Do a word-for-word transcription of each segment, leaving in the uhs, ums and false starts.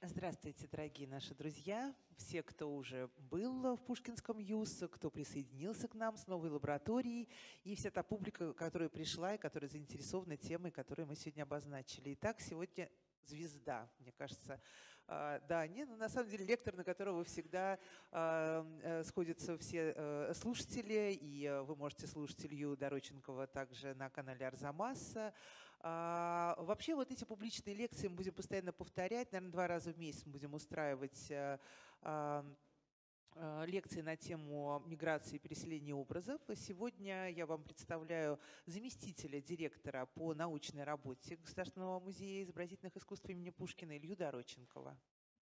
Здравствуйте, дорогие наши друзья, все, кто уже был в Пушкинском ЮС, кто присоединился к нам с новой лабораторией, и вся та публика, которая пришла и которая заинтересована темой, которую мы сегодня обозначили. Итак, сегодня звезда, мне кажется. А, да, не, ну, на самом деле лектор, на которого всегда а, сходятся все а, слушатели, и а, вы можете слушать Илью Дороченкова также на канале Арзамаса. А, вообще вот эти публичные лекции мы будем постоянно повторять, наверное, два раза в месяц мы будем устраивать а, а, лекции на тему миграции и переселения образов. Сегодня я вам представляю заместителя директора по научной работе Государственного музея изобразительных искусств имени Пушкина Илью Дороченкова.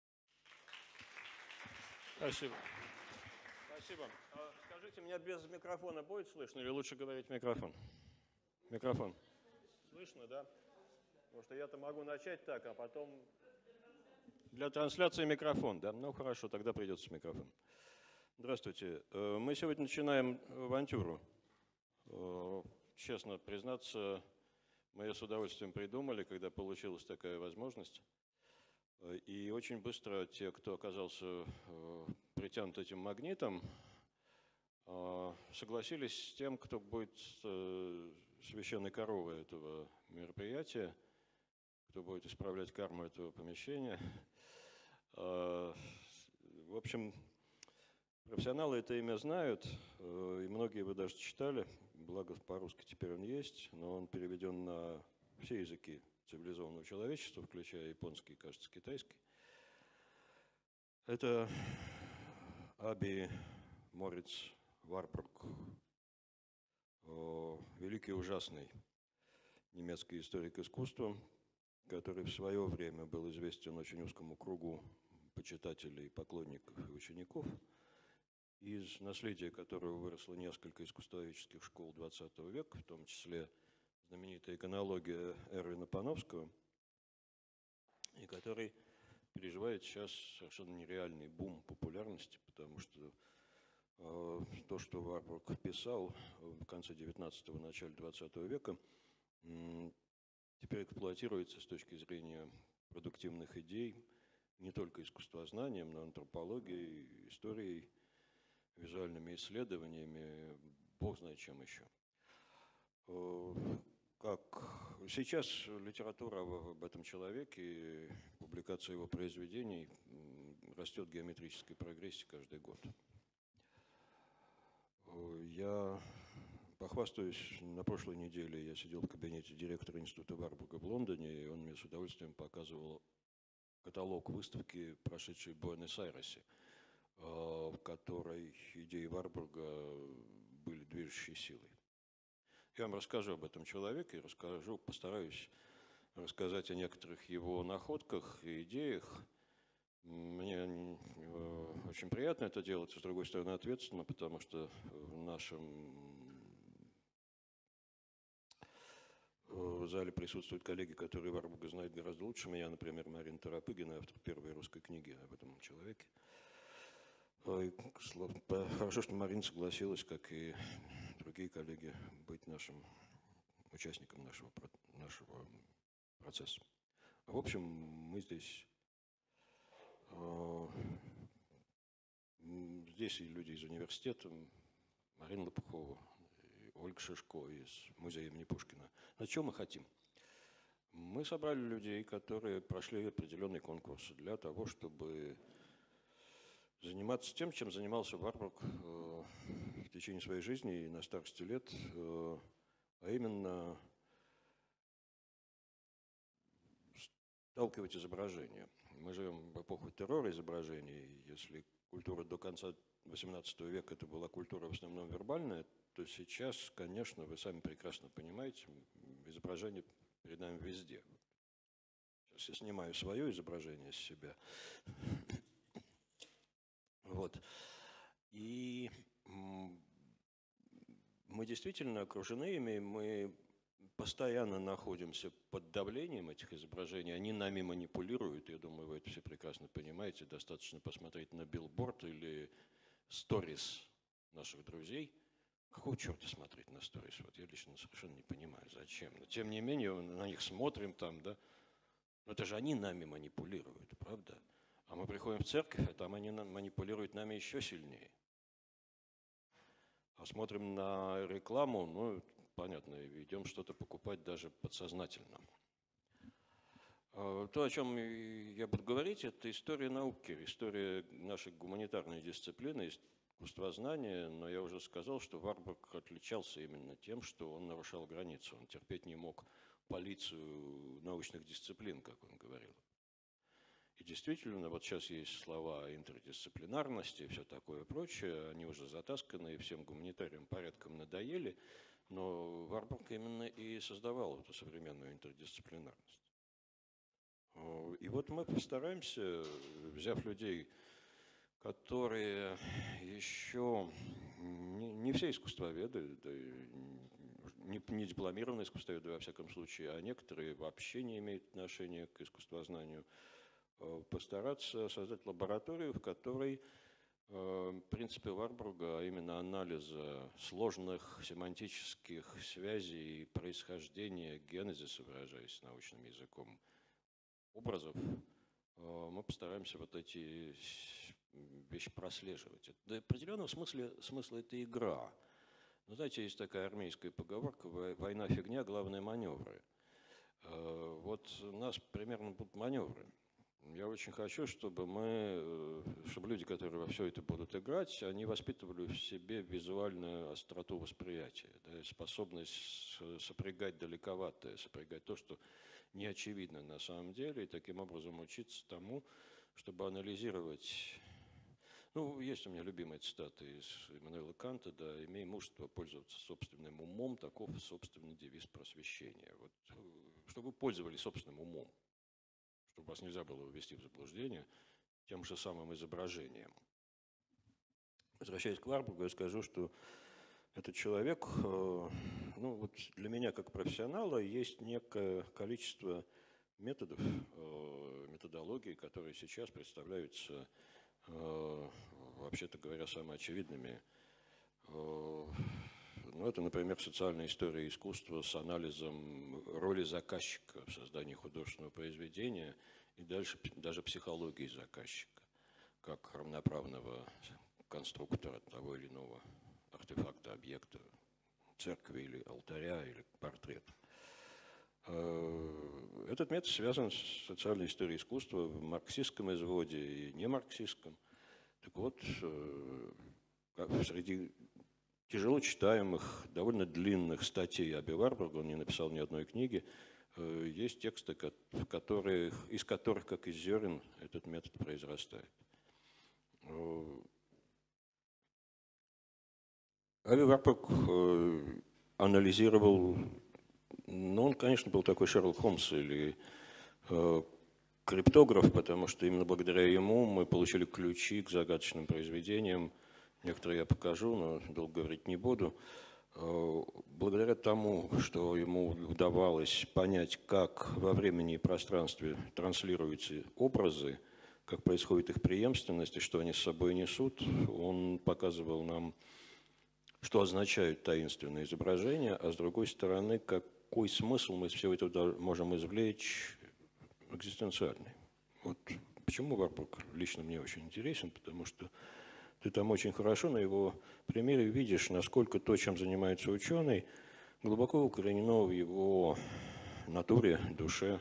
Спасибо. Спасибо. А скажите, меня без микрофона будет слышно или лучше говорить в микрофон? Микрофон. Слышно, да? Потому что я-то могу начать так, а потом... Для трансляции микрофон, да? Ну хорошо, тогда придется микрофон. Здравствуйте. Мы сегодня начинаем авантюру. Честно признаться, мы ее с удовольствием придумали, когда получилась такая возможность. И очень быстро те, кто оказался притянут этим магнитом, согласились с тем, кто будет священной коровой этого мероприятия, кто будет исправлять карму этого помещения. В общем, профессионалы это имя знают, и многие вы даже читали, благо по-русски теперь он есть, но он переведен на все языки цивилизованного человечества, включая японский, кажется, китайский. Это Аби Мориц Варбург, великий и ужасный немецкий историк искусства, который в свое время был известен очень узкому кругу почитателей, поклонников и учеников, из наследия которого выросло несколько искусствоведческих школ двадцатого века, в том числе знаменитая иконология Эрвина Пановского, и который переживает сейчас совершенно нереальный бум популярности, потому что э, то, что Варбург писал в конце девятнадцатого, начале двадцатого века, э, теперь эксплуатируется с точки зрения продуктивных идей не только искусствознанием, но и антропологией, историей, визуальными исследованиями, бог знает чем еще. Как сейчас литература об этом человеке, публикация его произведений растет в геометрической прогрессии каждый год. Я похвастаюсь, на прошлой неделе я сидел в кабинете директора института Варбурга в Лондоне, и он мне с удовольствием показывал каталог выставки, прошедшей в Буэнос-Айресе, в которой идеи Варбурга были движущей силой. Я вам расскажу об этом человеке, расскажу, постараюсь рассказать о некоторых его находках и идеях. Мне очень приятно это делать, с другой стороны ответственно, потому что в нашем зале присутствуют коллеги, которые Варбурга знают гораздо лучше меня, например, Марина Тарапыгина, автор первой русской книги об этом человеке. Хорошо, что Марина согласилась, как и другие коллеги, быть нашим участником нашего, нашего процесса. В общем, мы здесь, здесь и люди из университета, Марина Лопухова, Ольга Шишко из музея имени Пушкина. На чем мы хотим? Мы собрали людей, которые прошли определенный конкурс для того, чтобы заниматься тем, чем занимался Варбург в течение своей жизни и на старости лет, а именно сталкивать изображения. Мы живем в эпоху террора изображений. Если культура до конца восемнадцатого века это была культура в основном вербальная, то сейчас, конечно, вы сами прекрасно понимаете, изображение перед нами везде. Сейчас я снимаю свое изображение с себя. Вот. И мы действительно окружены ими, мы постоянно находимся под давлением этих изображений, они нами манипулируют, я думаю, вы это все прекрасно понимаете, достаточно посмотреть на билборд или сторис наших друзей. Какого черта смотреть на сторис? Вот я лично совершенно не понимаю, зачем. Но тем не менее, на них смотрим там, да. Но это же они нами манипулируют, правда? приходим в церковь, а там они манипулируют нами еще сильнее. А смотрим на рекламу, ну, понятно, идем что-то покупать даже подсознательно. То, о чем я буду говорить, это история науки, история нашей гуманитарной дисциплины, искусствознания, но я уже сказал, что Варбург отличался именно тем, что он нарушал границы, он терпеть не мог полицию научных дисциплин, как он говорил. И действительно, вот сейчас есть слова интердисциплинарности и все такое прочее, они уже затасканы и всем гуманитариям порядком надоели, но Варбург именно и создавал эту современную интердисциплинарность. И вот мы постараемся, взяв людей, которые еще не, не все искусствоведы, да, не, не дипломированные искусствоведы во всяком случае, а некоторые вообще не имеют отношения к искусствознанию, постараться создать лабораторию, в которой принципы Варбурга, а именно анализа сложных семантических связей и происхождения генезиса, выражаясь научным языком, образов, мы постараемся вот эти вещи прослеживать. До определенного смысла, смысла это игра. Но знаете, есть такая армейская поговорка: война фигня, главное маневры. Вот у нас примерно будут маневры. Я очень хочу, чтобы мы, чтобы люди, которые во все это будут играть, они воспитывали в себе визуальную остроту восприятия, да, способность сопрягать далековатое, сопрягать то, что не очевидно на самом деле, и таким образом учиться тому, чтобы анализировать. Ну, есть у меня любимая цитата из Иммануэла Канта, да: «Имей мужество пользоваться собственным умом, таков собственный девиз просвещения». Вот, чтобы вы пользовались собственным умом, чтобы вас нельзя было ввести в заблуждение тем же самым изображением. Возвращаясь к Варбургу, я скажу, что этот человек, ну вот для меня как профессионала есть некое количество методов, методологий, которые сейчас представляются, вообще-то говоря, самыми очевидными. Ну, это, например, социальная история искусства с анализом роли заказчика в создании художественного произведения и дальше даже психологии заказчика, как равноправного конструктора того или иного артефакта, объекта, церкви или алтаря, или портрета. Этот метод связан с социальной историей искусства в марксистском изводе и не марксистском. Так вот, среди тяжело читаемых, довольно длинных статей об Варбурге, он не написал ни одной книги, есть тексты, которые, из которых, как из зерен, этот метод произрастает. Ави Варбург анализировал, ну, он, конечно, был такой Шерлок Холмс или криптограф, потому что именно благодаря ему мы получили ключи к загадочным произведениям. Некоторые я покажу, но долго говорить не буду. Благодаря тому, что ему удавалось понять, как во времени и пространстве транслируются образы, как происходит их преемственность и что они с собой несут, он показывал нам, что означают таинственные изображения, а с другой стороны, какой смысл мы из всего этого можем извлечь экзистенциальный. Вот почему Варбург лично мне очень интересен, потому что ты там очень хорошо на его примере видишь, насколько то, чем занимается ученый, глубоко укоренено в его натуре, душе,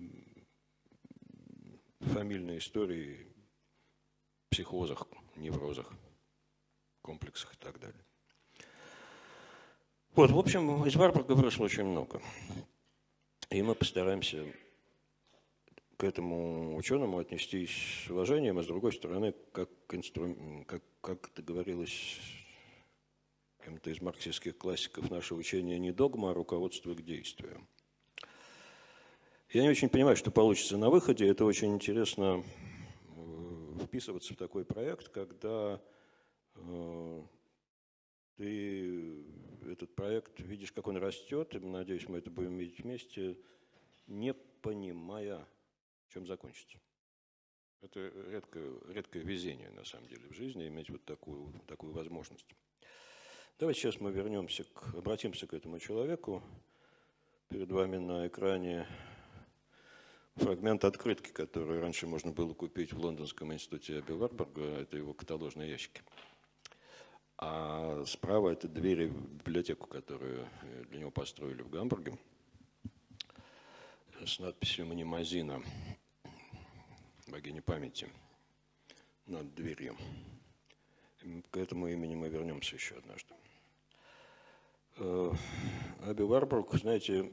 фамильной истории, психозах, неврозах, комплексах и так далее. Вот, в общем, из Варбурга выросло очень много. И мы постараемся к этому ученому отнестись с уважением, а с другой стороны, как, инстру... как, как это говорилось кем-то из марксистских классиков, наше учение не догма, а руководство к действию. Я не очень понимаю, что получится на выходе. Это очень интересно вписываться в такой проект, когда э, ты этот проект видишь, как он растет, и, надеюсь, мы это будем видеть вместе, не понимая, чем закончится. Это редкое, редкое везение, на самом деле, в жизни, иметь вот такую, такую возможность. Давайте сейчас мы вернемся, к, обратимся к этому человеку. Перед вами на экране фрагмент открытки, который раньше можно было купить в Лондонском институте Аби Варбурга, это его каталожные ящики. А справа это двери в библиотеку, которую для него построили в Гамбурге, с надписью «Мнемозина», богини памяти, над дверью. К этому имени мы вернемся еще однажды. Аби Варбург, знаете,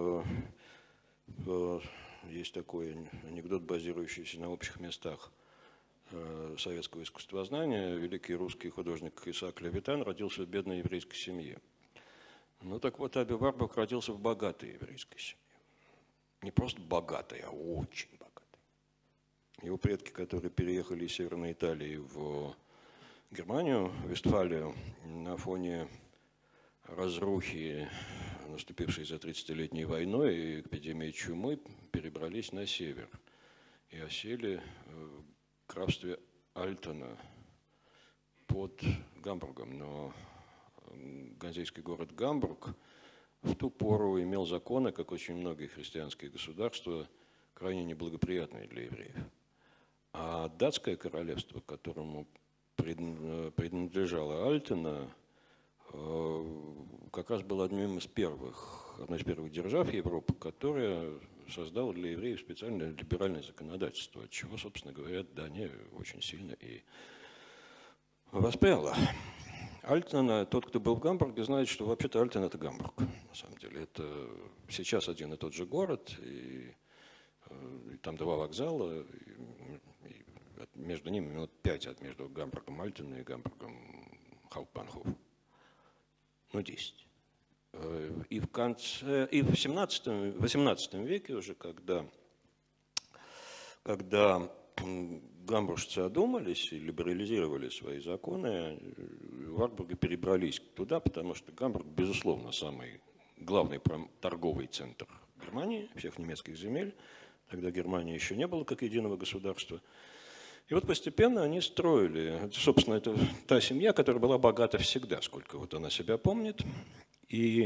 есть такой анекдот, базирующийся на общих местах советского искусствознания. Великий русский художник Исаак Левитан родился в бедной еврейской семье. Ну так вот, Аби Варбург родился в богатой еврейской семье. Не просто богатой, а очень богатой. Его предки, которые переехали из Северной Италии в Германию, в Вестфалию, на фоне разрухи, наступившей за тридцатилетней войной и эпидемией чумы, перебрались на север и осели в графстве Альтена под Гамбургом. Но ганзейский город Гамбург в ту пору имел законы, как очень многие христианские государства, крайне неблагоприятные для евреев. А датское королевство, которому принадлежало Альтена, как раз было одним из первых, одной из первых держав Европы, которая создала для евреев специальное либеральное законодательство, от чего, собственно говоря, Дания очень сильно и воспряла. Альтен, тот, кто был в Гамбурге, знает, что вообще-то Альтен – это Гамбург. На самом деле, это сейчас один и тот же город, и, и там два вокзала, и, и между ними минут пять от между Гамбургом Альтена и Гамбургом Хауптбанхоф. Ну, десять. И в конце, и в семнадцатом, восемнадцатом веке уже, когда, когда гамбуржцы одумались и либерализировали свои законы, Варбурги перебрались туда, потому что Гамбург, безусловно, самый главный торговый центр Германии, всех немецких земель. Тогда Германии еще не было как единого государства. И вот постепенно они строили. Собственно, это та семья, которая была богата всегда, сколько вот она себя помнит. И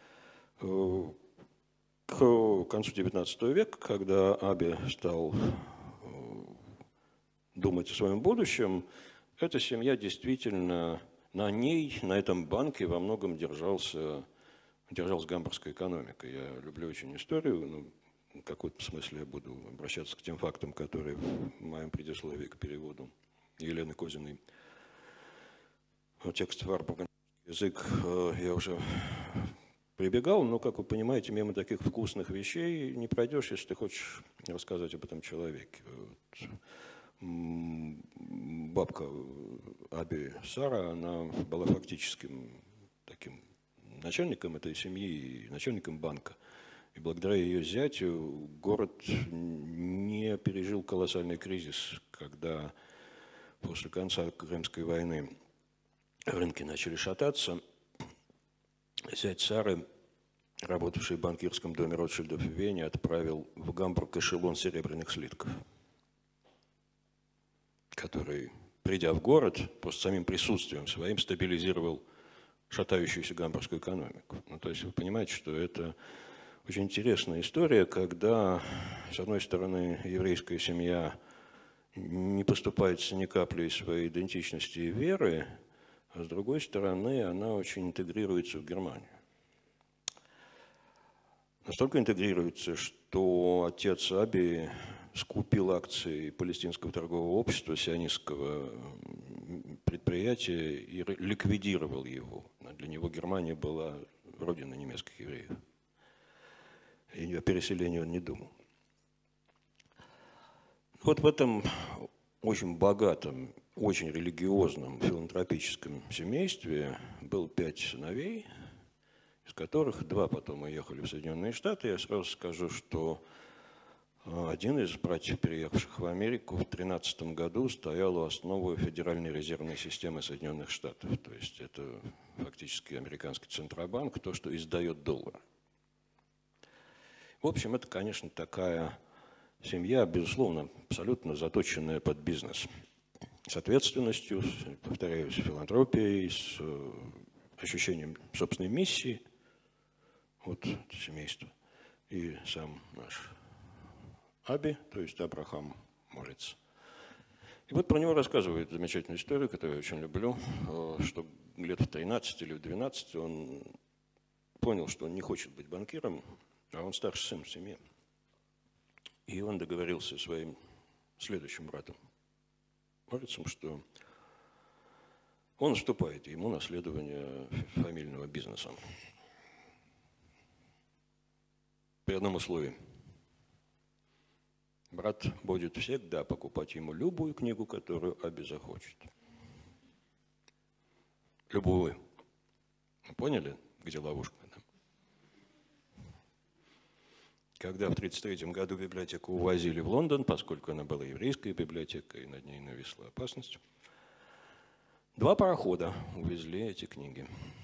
к концу девятнадцатого века, когда Аби стал думать о своем будущем, эта семья действительно на ней, на этом банке во многом держался, держалась гамбургская экономика. Я люблю очень историю, но в каком-то смысле я буду обращаться к тем фактам, которые в моем предисловии к переводу Елены Козиной. Текст Варбурга, язык я уже прибегал, но, как вы понимаете, мимо таких вкусных вещей не пройдешь, если ты хочешь рассказать об этом человеке. Бабка Аби Сара, она была фактическим таким начальником этой семьи, начальником банка. И благодаря ее зятю город не пережил колоссальный кризис, когда после конца Крымской войны рынки начали шататься. Зять Сары, работавший в банкирском доме Ротшильдов в Вене, отправил в Гамбург эшелон серебряных слитков, который, придя в город, просто самим присутствием своим стабилизировал шатающуюся гамбургскую экономику. Ну, то есть вы понимаете, что это очень интересная история, когда, с одной стороны, еврейская семья не поступается ни каплей своей идентичности и веры, а с другой стороны, она очень интегрируется в Германию. Настолько интегрируется, что отец Аби скупил акции палестинского торгового общества, сионистского предприятия, и ликвидировал его. Для него Германия была родиной немецких евреев. И о переселении он не думал. Вот в этом очень богатом, очень религиозном, филантропическом семействе было пять сыновей, из которых два потом уехали в Соединенные Штаты. Я сразу скажу, что один из братьев, переехавших в Америку, в две тысячи тринадцатом году стоял у основы Федеральной резервной системы Соединенных Штатов. То есть это фактически американский Центробанк, то, что издает доллар. В общем, это, конечно, такая семья, безусловно, абсолютно заточенная под бизнес. С ответственностью, повторяюсь, с филантропией, с ощущением собственной миссии. Вот это семейство. И сам наш Аби, то есть Абрахам Мориц. И вот про него рассказывает замечательную историю, которую я очень люблю, что лет в тринадцать или в двенадцать он понял, что он не хочет быть банкиром, а он старший сын в семье. И он договорился со своим следующим братом Морицем, что он уступает ему наследование фамильного бизнеса. При одном условии. Брат будет всегда покупать ему любую книгу, которую Аби захочет. Любую. Поняли, где ловушка? Да? Когда в тридцать третьем году библиотеку увозили в Лондон, поскольку она была еврейская библиотека, и над ней нависла опасность, два парохода увезли эти книги.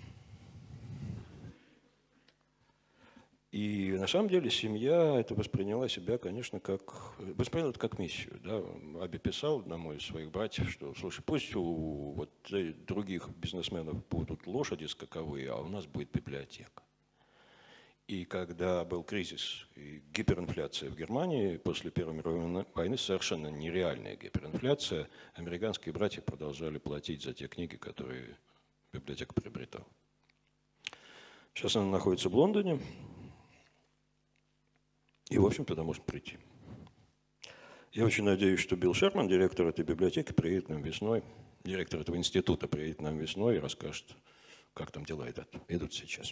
И на самом деле семья это восприняла себя, конечно, как, восприняла это как миссию. Да? Аби писал одному из своих братьев, что, слушай, пусть у вот других бизнесменов будут лошади скаковые, а у нас будет библиотека. И когда был кризис и гиперинфляция в Германии, после Первой мировой войны совершенно нереальная гиперинфляция, американские братья продолжали платить за те книги, которые библиотека приобретала. Сейчас она находится в Лондоне. И, в общем, туда может прийти. Я очень надеюсь, что Билл Шерман, директор этой библиотеки, приедет нам весной, директор этого института приедет нам весной и расскажет, как там дела идут, идут сейчас.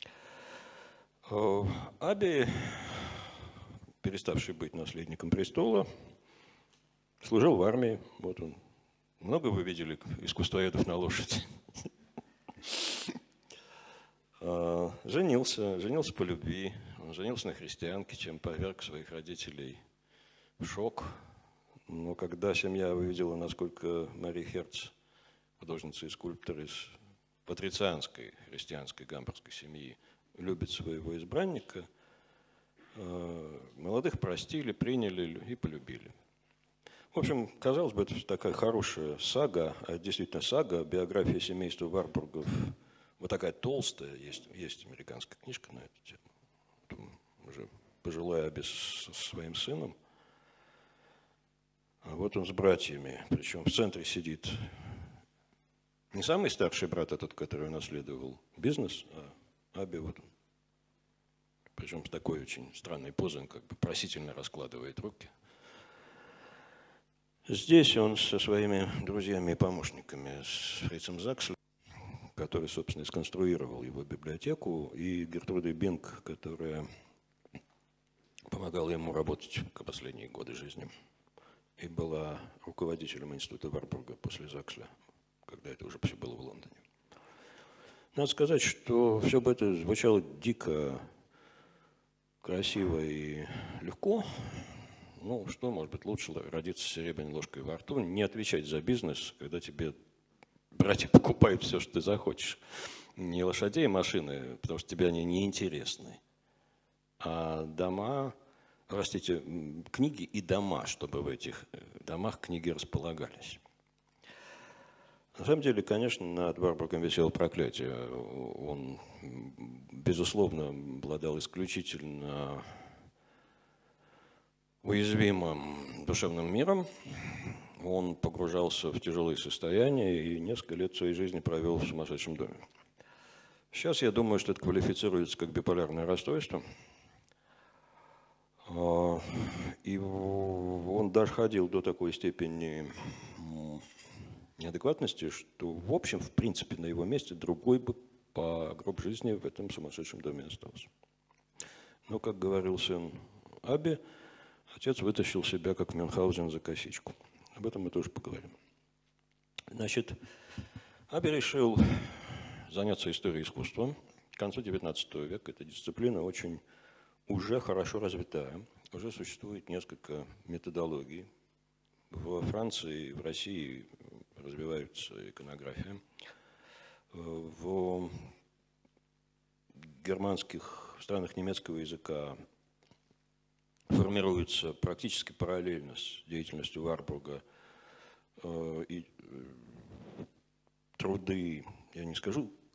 Аби, переставший быть наследником престола, служил в армии. Вот он. Много вы видели искусствоедов на лошади? Женился, женился по любви. Он женился на христианке, чем поверг своих родителей в шок. Но когда семья увидела, насколько Мари Херц, художница и скульптор из патрицианской христианской гамбургской семьи, любит своего избранника, молодых простили, приняли и полюбили. В общем, казалось бы, это такая хорошая сага, а действительно сага, биография семейства Варбургов. Вот такая толстая, есть, есть американская книжка на эту тему. Уже пожилая Аби со своим сыном. А вот он с братьями. Причем в центре сидит не самый старший брат, а тот, который унаследовал бизнес, а Аби вот он. Причем с такой очень странной позой, он как бы просительно раскладывает руки. Здесь он со своими друзьями и помощниками, с Фрицем Закслем, который, собственно, сконструировал его библиотеку, и Гертрудой Бинг, которая помогала ему работать в последние годы жизни и была руководителем института Варбурга после Заксля, когда это уже все было в Лондоне. Надо сказать, что все бы это звучало дико красиво и легко. Ну, что может быть лучше родиться с серебряной ложкой во рту, не отвечать за бизнес, когда тебе братья покупают все, что ты захочешь. Не лошадей и машины, потому что тебе они неинтересны, а дома, простите, книги и дома, чтобы в этих домах книги располагались. На самом деле, конечно, над Варбургом висело проклятие. Он, безусловно, обладал исключительно уязвимым душевным миром. Он погружался в тяжелые состояния и несколько лет своей жизни провел в сумасшедшем доме. Сейчас я думаю, что это квалифицируется как биполярное расстройство. И он даже ходил до такой степени неадекватности, что, в общем, в принципе, на его месте другой бы по гроб жизни в этом сумасшедшем доме остался. Но, как говорил сын Аби, отец вытащил себя, как Мюнхгаузен, за косичку. Об этом мы тоже поговорим. Значит, Аби решил заняться историей искусства. К концу девятнадцатого века эта дисциплина очень уже хорошо развитая. Уже существует несколько методологий. Во Франции и в России развивается иконография. В германских странах немецкого языка формируется практически параллельно с деятельностью Варбурга и труды, я не скажу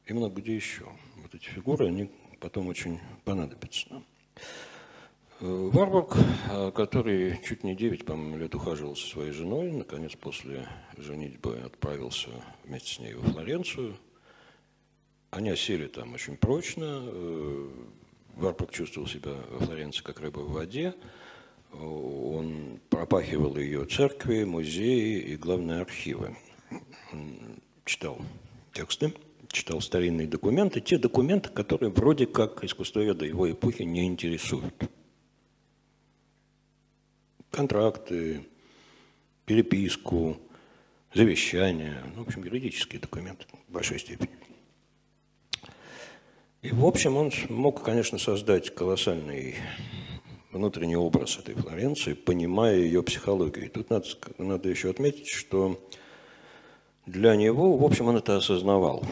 и много где еще. Вот эти фигуры, они потом очень понадобятся нам. Варбург, который чуть не девять, по-моему, лет ухаживал со своей женой, наконец после женитьбы отправился вместе с ней во Флоренцию. Они осели там очень прочно. Варбург чувствовал себя во Флоренции как рыба в воде. Он пропахивал ее церкви, музеи и, главное, архивы. Он читал тексты, читал старинные документы, те документы, которые вроде как искусствоведа его эпохи не интересуют. Контракты, переписку, завещания, ну, в общем, юридические документы в большой степени. И, в общем, он мог, конечно, создать колоссальный внутренний образ этой Флоренции, понимая ее психологию. И тут надо, надо еще отметить, что для него, в общем, он это осознавал.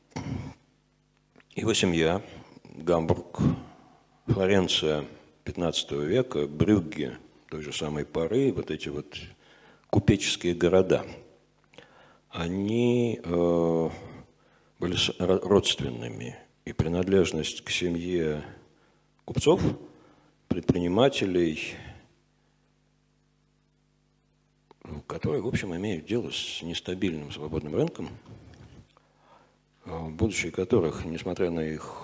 Его семья, Гамбург, Флоренция пятнадцатого века, Брюгге той же самой поры, вот эти вот купеческие города, они э, были родственными, и принадлежность к семье купцов, предпринимателей, которые, в общем, имеют дело с нестабильным свободным рынком, будущее которых, несмотря на их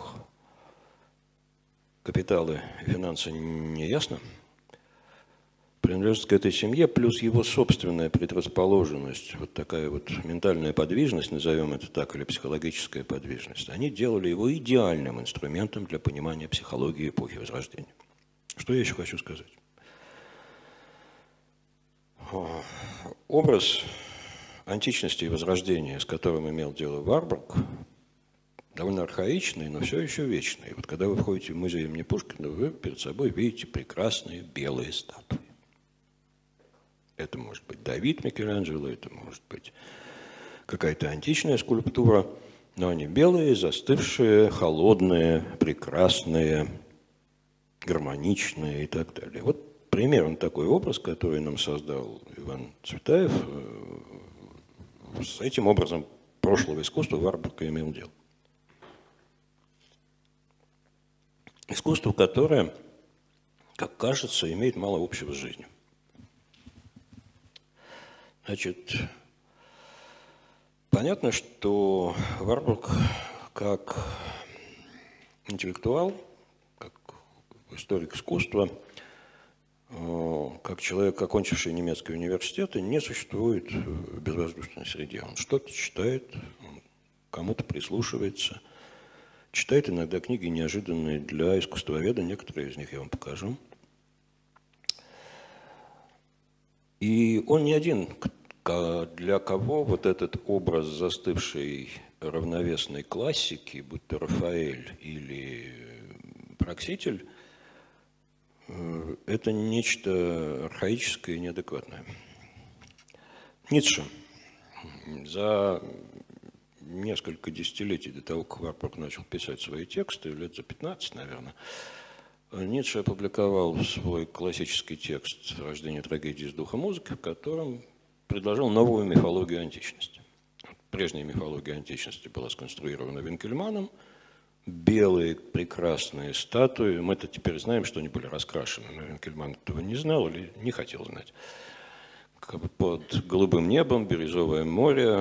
капиталы и финансы, не ясно, принадлежит к этой семье, плюс его собственная предрасположенность, вот такая вот ментальная подвижность, назовем это так, или психологическая подвижность, они делали его идеальным инструментом для понимания психологии эпохи Возрождения. Что я еще хочу сказать? Образ античности и Возрождения, с которым имел дело Варбург, довольно архаичный, но все еще вечный. Вот когда вы входите в музей имени Пушкина, вы перед собой видите прекрасные белые статуи. Это может быть Давид Микеланджело, это может быть какая-то античная скульптура, но они белые, застывшие, холодные, прекрасные, гармоничные и так далее. Вот примерно такой образ, который нам создал Иван Цветаев, с этим образом прошлого искусства Варбург имел дело. Искусство, которое, как кажется, имеет мало общего с жизнью. Значит, понятно, что Варбург как интеллектуал, как историк искусства, как человек, окончивший немецкий университет, не существует в безвоздушной среде. Он что-то читает, он кому-то прислушивается, читает иногда книги неожиданные для искусствоведа, некоторые из них я вам покажу. И он не один, для кого вот этот образ застывшей равновесной классики, будь то Рафаэль или Прокситель, это нечто архаическое и неадекватное. Ницше за несколько десятилетий до того, как Варбург начал писать свои тексты, лет за пятнадцать, наверное, Ницше опубликовал свой классический текст «Рождение трагедии из духа музыки», в котором предложил новую мифологию античности. Прежняя мифология античности была сконструирована Винкельманом. Белые прекрасные статуи. Мы-то теперь знаем, что они были раскрашены, но Винкельман этого не знал или не хотел знать. Под голубым небом, бирюзовое море,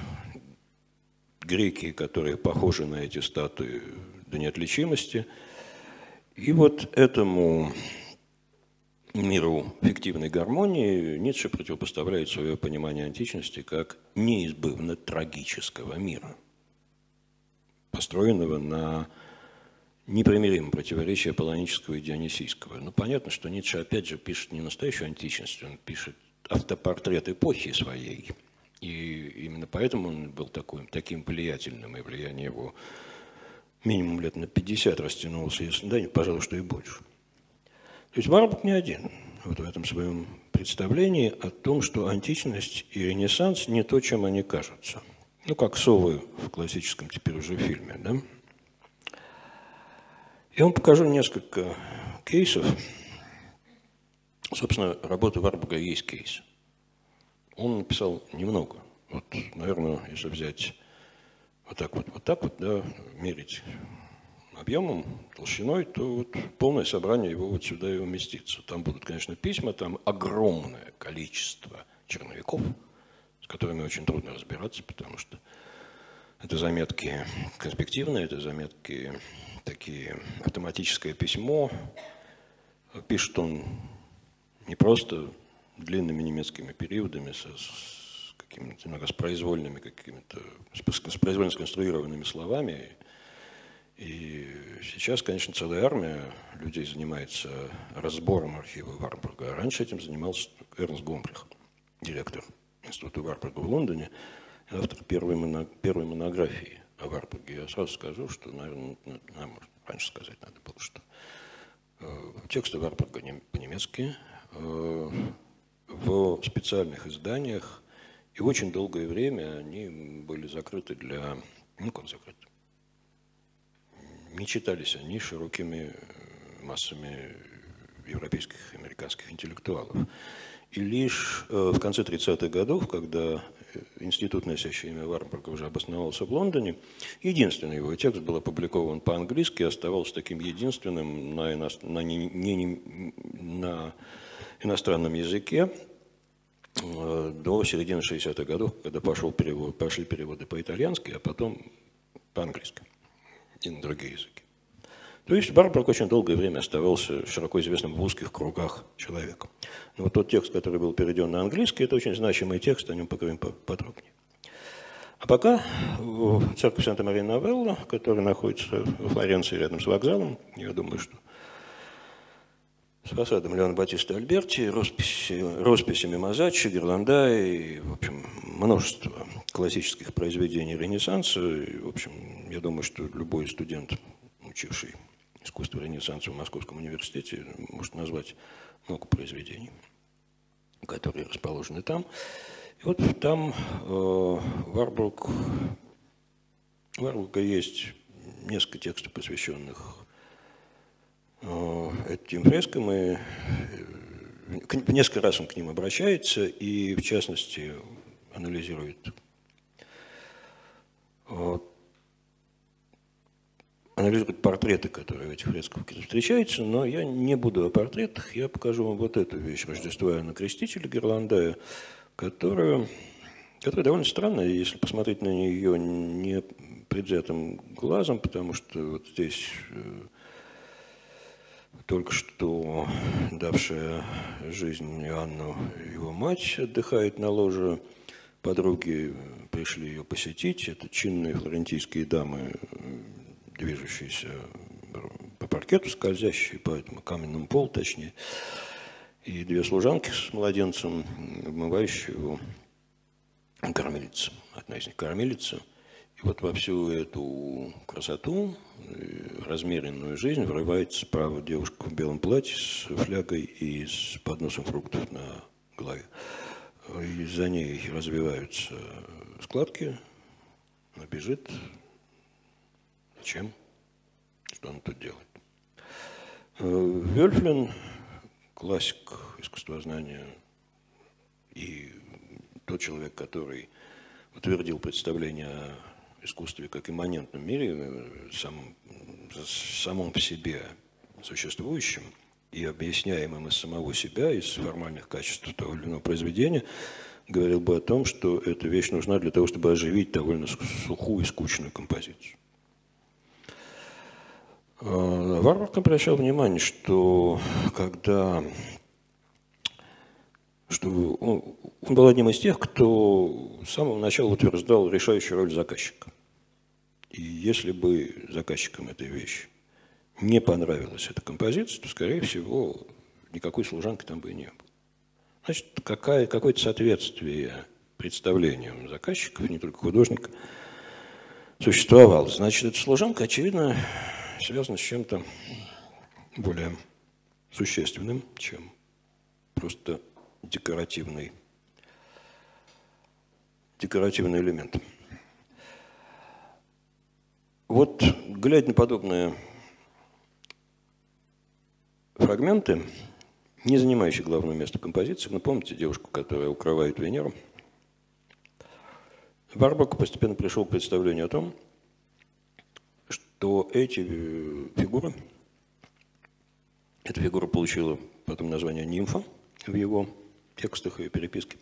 греки, которые похожи на эти статуи до неотличимости. И вот этому миру фиктивной гармонии Ницше противопоставляет свое понимание античности как неизбывно трагического мира, построенного на непримиримом противоречии аполлонического и дионисийского. Но понятно, что Ницше опять же пишет не настоящую античность, он пишет автопортрет эпохи своей. И именно поэтому он был такой, таким влиятельным, и влияние его минимум лет на пятьдесят растянулось, если да, пожалуй, что и больше. То есть Варбург не один вот в этом своем представлении о том, что античность и Ренессанс не то, чем они кажутся. Ну, как совы в классическом теперь уже фильме, да? Я вам покажу несколько кейсов. Собственно, работа Варбурга есть кейс. Он написал немного. Вот, наверное, если взять вот так вот, вот так вот, да, мерить объемом, толщиной, то вот полное собрание его вот сюда и уместится. Там будут, конечно, письма, там огромное количество черновиков, с которыми очень трудно разбираться, потому что это заметки конспективные, это заметки такие, автоматическое письмо. Пишет он не просто длинными немецкими периодами, со, с какими-то иногда с произвольными какими-то, с произвольно сконструированными словами. И сейчас, конечно, целая армия людей занимается разбором архива Варбурга. А раньше этим занимался Эрнст Гомбрих, директор Института Варбурга в Лондоне, автор первой, моно, первой монографии о Варбурге. Я сразу скажу, что, наверное, нам раньше сказать надо было, что э, тексты Варбурга не, по-немецки, э, в специальных изданиях, и очень долгое время они были закрыты для... Ну, как закрыты? Не читались они широкими массами европейских и американских интеллектуалов. И лишь в конце тридцатых годов, когда институт, носящий имя Варбурга, уже обосновался в Лондоне, единственный его текст был опубликован по-английски, оставался таким единственным на, ино... на, не... Не... на иностранном языке до середины шестидесятых годов, когда пошел перевод, пошли переводы по-итальянски, а потом по-английски и на другие языки. То есть Варбург очень долгое время оставался широко известным в узких кругах человеком. Но вот тот текст, который был переведен на английский, это очень значимый текст, о нем поговорим подробнее. А пока церковь Санта-Мария-Новелла, которая находится в Флоренции рядом с вокзалом, я думаю, что с фасадом Леона Батиста Альберти, росписи, росписями Мазаччи, Гирланда и, в общем, множество классических произведений Ренессанса. И, в общем, я думаю, что любой студент, учивший искусство Ренессанса в Московском университете, может назвать много произведений, которые расположены там. И вот там э, Варбург, Варбурга есть несколько текстов, посвященных этим фрескам, и несколько раз он к ним обращается, и в частности анализирует анализирует портреты, которые в этих фресках встречаются, но я не буду о портретах, я покажу вам вот эту вещь Рождества Иоанна Крестителя Гирландая, которую, которая довольно странная, если посмотреть на нее не предвзятым глазом, потому что вот здесь только что давшая жизнь Иоанну его мать отдыхает на ложе. Подруги пришли ее посетить. Это чинные флорентийские дамы, движущиеся по паркету, скользящие по этому каменному полу, точнее. И две служанки с младенцем, обмывающие его, кормилица. Одна из них кормилица. И вот во всю эту красоту, размеренную жизнь врывается справа девушка в белом платье с флягой и с подносом фруктов на голове. И за ней развиваются складки. Она бежит. Зачем? Что она тут делает? Вельфлин, классик искусствознания и тот человек, который утвердил представление о искусстве как имманентном мире, сам, самом по себе существующем и объясняемым из самого себя, из формальных качеств того или иного произведения, говорил бы о том, что эта вещь нужна для того, чтобы оживить довольно сухую и скучную композицию. Варбург обращал внимание, что когда что он, он был одним из тех, кто с самого начала утверждал решающую роль заказчика. И если бы заказчикам этой вещи не понравилась эта композиция, то, скорее всего, никакой служанки там бы и не было. Значит, какая, какое-то соответствие представлениям заказчиков, не только художника, существовало. Значит, эта служанка, очевидно, связана с чем-то более существенным, чем просто декоративный, декоративный элемент. Вот, глядя на подобные фрагменты, не занимающие главное место композиции, ну, помните девушку, которая укрывает Венеру? Варбург постепенно пришел к представлению о том, что эти фигуры, эта фигура получила потом название нимфа в его текстах и переписке,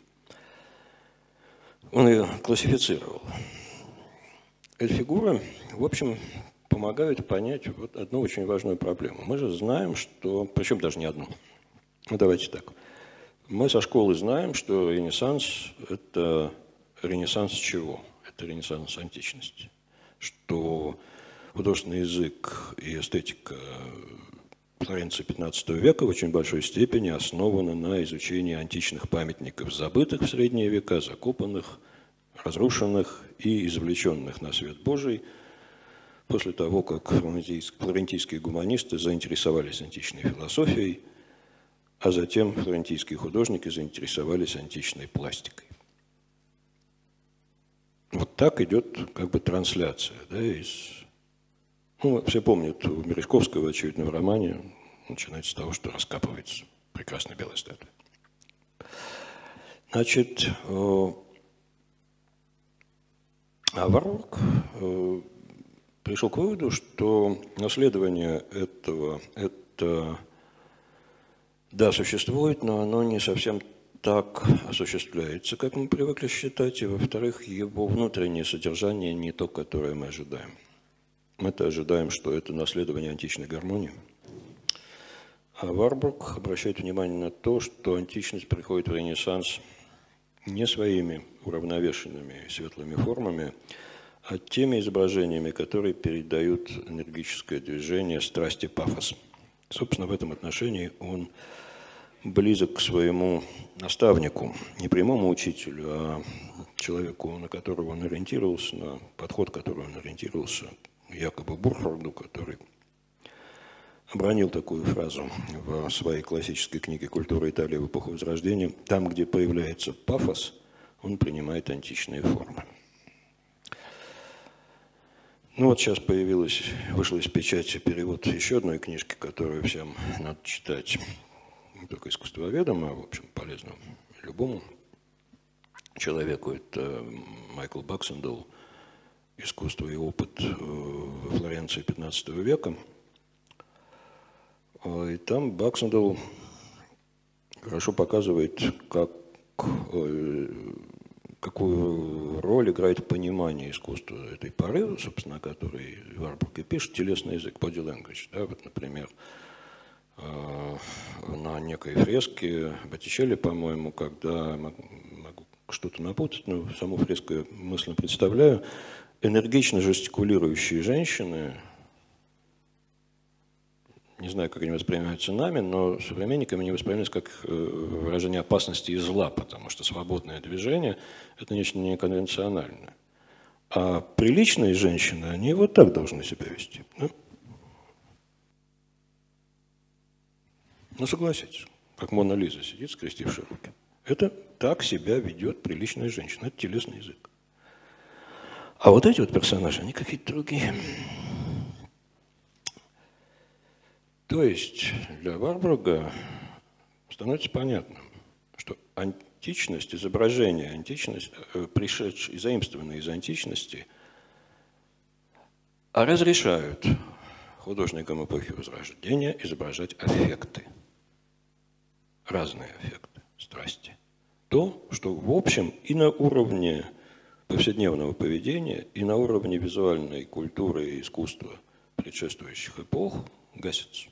он ее классифицировал. Эти фигуры, в общем, помогают понять вот одну очень важную проблему. Мы же знаем, что, причем даже не одну, ну давайте так, мы со школы знаем, что Ренессанс – это Ренессанс чего? Это Ренессанс античности. Что художественный язык и эстетика Флоренции пятнадцатого века в очень большой степени основаны на изучении античных памятников, забытых в средние века, закопанных, разрушенных и извлеченных на свет Божий после того, как флорентийские гуманисты заинтересовались античной философией, а затем флорентийские художники заинтересовались античной пластикой. Вот так идет как бы трансляция, да, из... Ну, все помнят, у Мережковского, очевидно, в романе начинается с того, что раскапывается прекрасная белая статуя. Значит, а Варбург пришел к выводу, что наследование этого, это, да, существует, но оно не совсем так осуществляется, как мы привыкли считать, и, во-вторых, его внутреннее содержание не то, которое мы ожидаем. Мы-то ожидаем, что это наследование античной гармонии. А Варбург обращает внимание на то, что античность приходит в Ренессанс не своими уравновешенными светлыми формами, а теми изображениями, которые передают энергическое движение, страсть и пафос. Собственно, в этом отношении он близок к своему наставнику, не прямому учителю, а человеку, на которого он ориентировался, на подход, который он ориентировался, якобы Бурхарду, который обронил такую фразу в своей классической книге «Культура Италии в эпоху Возрождения». Там, где появляется пафос, он принимает античные формы. Ну вот сейчас появилась, вышла из печати перевод еще одной книжки, которую всем надо читать, не только искусствоведам, а, в общем, полезно любому человеку. Это Майкл Баксендал «Искусство и опыт во Флоренции пятнадцатого века». И там Баксендал хорошо показывает, как, какую роль играет понимание искусства этой поры, собственно, о которой Варбург и пишет, телесный язык, body language. Да, вот, например, на некой фреске Боттичелли, по-моему, когда, могу что-то напутать, но саму фреску я мысленно представляю, энергично жестикулирующие женщины, не знаю, как они воспринимаются нами, но современниками они воспринимаются как выражение опасности и зла, потому что свободное движение – это нечто неконвенциональное. А приличные женщины, они вот так должны себя вести. Да? Ну, согласитесь, как Мона Лиза сидит, скрестивши руки. Это так себя ведет приличная женщина, это телесный язык. А вот эти вот персонажи, они какие-то другие. То есть для Варбурга становится понятным, что античность, изображение античности, пришедшие, заимствованные из античности, разрешают художникам эпохи Возрождения изображать аффекты, разные аффекты, страсти. То, что в общем и на уровне повседневного поведения, и на уровне визуальной культуры и искусства предшествующих эпох гасится.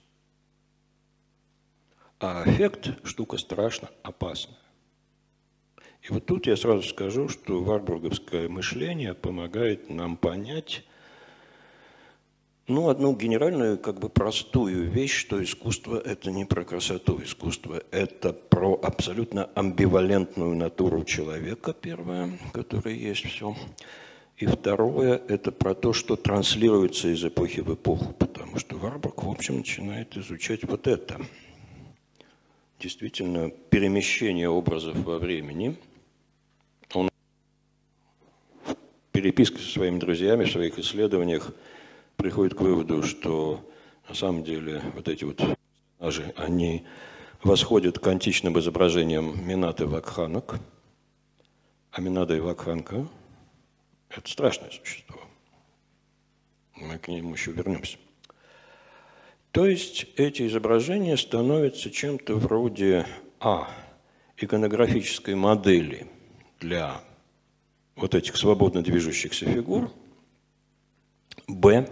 А аффект – штука страшно опасная. И вот тут я сразу скажу, что варбурговское мышление помогает нам понять, ну, одну генеральную, как бы простую вещь, что искусство – это не про красоту. Искусство – это про абсолютно амбивалентную натуру человека, первое, которое есть все. И второе – это про то, что транслируется из эпохи в эпоху, потому что Варбург, в общем, начинает изучать вот это. Действительно, перемещение образов во времени. Он в переписке со своими друзьями, в своих исследованиях приходит к выводу, что на самом деле вот эти вот персонажи, они восходят к античным изображениям Минат и Вакханок. А Минада и Вакханка Это страшное существо. Мы к нему еще вернемся. То есть эти изображения становятся чем-то вроде а. иконографической модели для вот этих свободно движущихся фигур, б.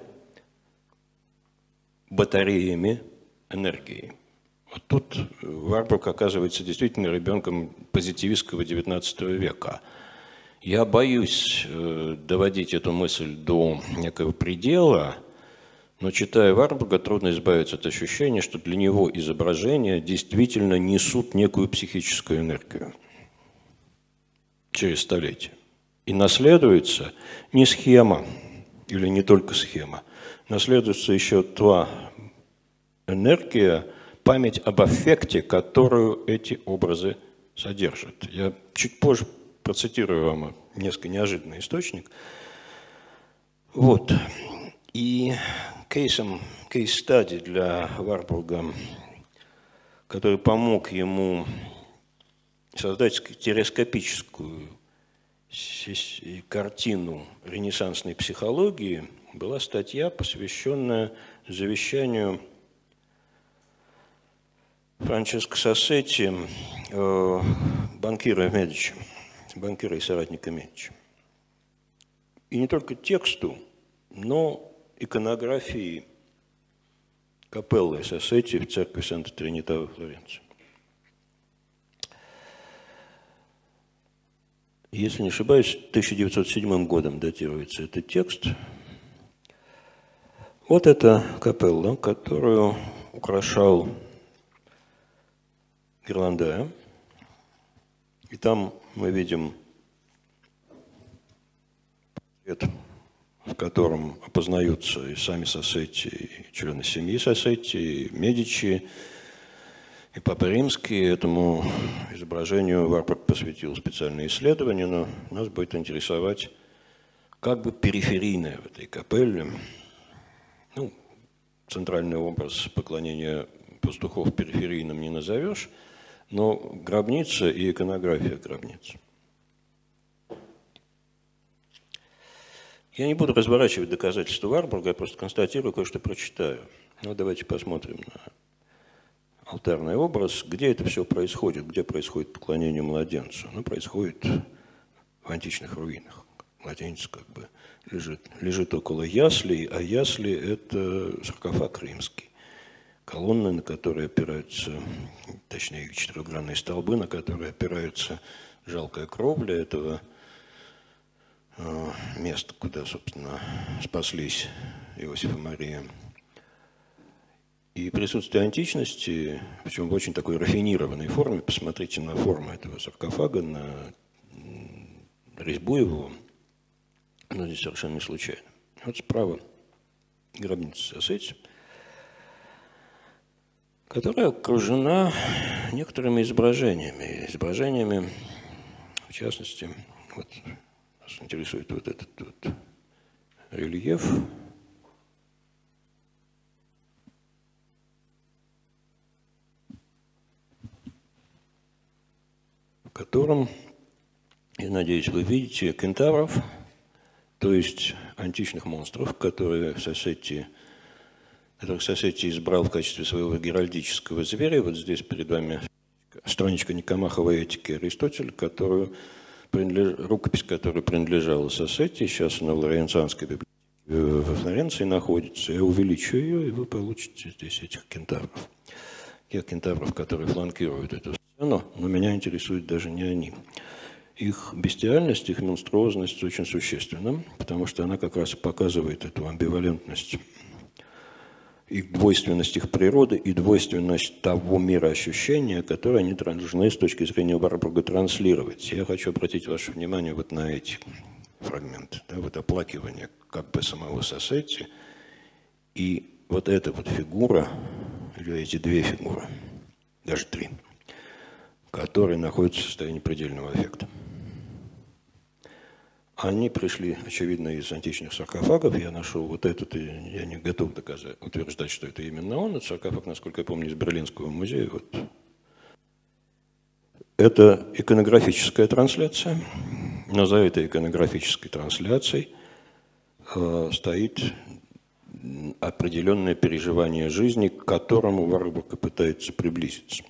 батареями энергии. Вот тут Варбург оказывается действительно ребенком позитивистского девятнадцатого века. Я боюсь доводить эту мысль до некого предела, но, читая Варбурга, трудно избавиться от ощущения, что для него изображения действительно несут некую психическую энергию через столетия. И наследуется не схема, или не только схема, наследуется еще та энергия, память об аффекте, которую эти образы содержат. Я чуть позже процитирую вам несколько неожиданный источник. Вот. И кейсом, кейс-стади для Варбурга, который помог ему создать стереоскопическую картину ренессансной психологии, была статья, посвященная завещанию Франческо Сассетти, банкира Медичи, банкира и соратника Медичи. И не только тексту, но иконографии капеллы Сассетти в церкви Санта-Тринита во Флоренции. Если не ошибаюсь, тысяча девятьсот седьмым годом датируется этот текст. Вот эта капелла, которую украшал Гирландая. И там мы видим портрет, в котором опознаются и сами Сассетти, и члены семьи Сассетти, и Медичи, и Папа Римский. Этому изображению Варбург посвятил специальное исследование, но нас будет интересовать как бы периферийное в этой капелле. Ну, центральный образ поклонения пастухов периферийным не назовешь, но гробница и иконография гробницы. Я не буду разворачивать доказательства Варбурга, я просто констатирую, кое-что прочитаю. Ну, давайте посмотрим на алтарный образ. Где это все происходит? Где происходит поклонение младенцу? Ну, происходит в античных руинах. Младенец как бы лежит, лежит около яслей, а ясли – это саркофаг римский. Колонны, на которые опираются, точнее, четырехгранные столбы, на которые опираются жалкая кровля этого э, места, куда, собственно, спаслись Иосиф и Мария. И присутствие античности, причем в очень такой рафинированной форме, посмотрите на форму этого саркофага, на резьбу его, но здесь совершенно не случайно. Вот справа гробница Сассетти, которая окружена некоторыми изображениями. Изображениями, в частности, вот, нас интересует вот этот вот рельеф, в котором, я надеюсь, вы видите кентавров, то есть античных монстров, которые Сассетти которых Сассетти избрал в качестве своего геральдического зверя. Вот здесь перед вами страничка Никомаховой этики Аристотеля, которую принадлеж... рукопись, которая принадлежала Сассетти. Сейчас она в Лоренцанской библиотеке во Флоренции находится. Я увеличу ее, и вы получите здесь этих кентавров. Тех кентавров, которые фланкируют эту сцену, но меня интересуют даже не они. Их бестиальность, их монструозность очень существенна, потому что она как раз показывает эту амбивалентность, их двойственность их природы и двойственность того мироощущения, которое они должны с точки зрения Варбурга транслировать. Я хочу обратить ваше внимание вот на эти фрагменты, да, вот оплакивание как бы самого Сассетти и вот эта вот фигура, или эти две фигуры, даже три, которые находятся в состоянии предельного аффекта. Они пришли, очевидно, из античных саркофагов. Я нашел вот этот, и я не готов доказать, утверждать, что это именно он. Это саркофаг, насколько я помню, из Берлинского музея. Вот. Это иконографическая трансляция. Но за этой иконографической трансляцией э, стоит определенное переживание жизни, к которому Варбург и пытается приблизиться.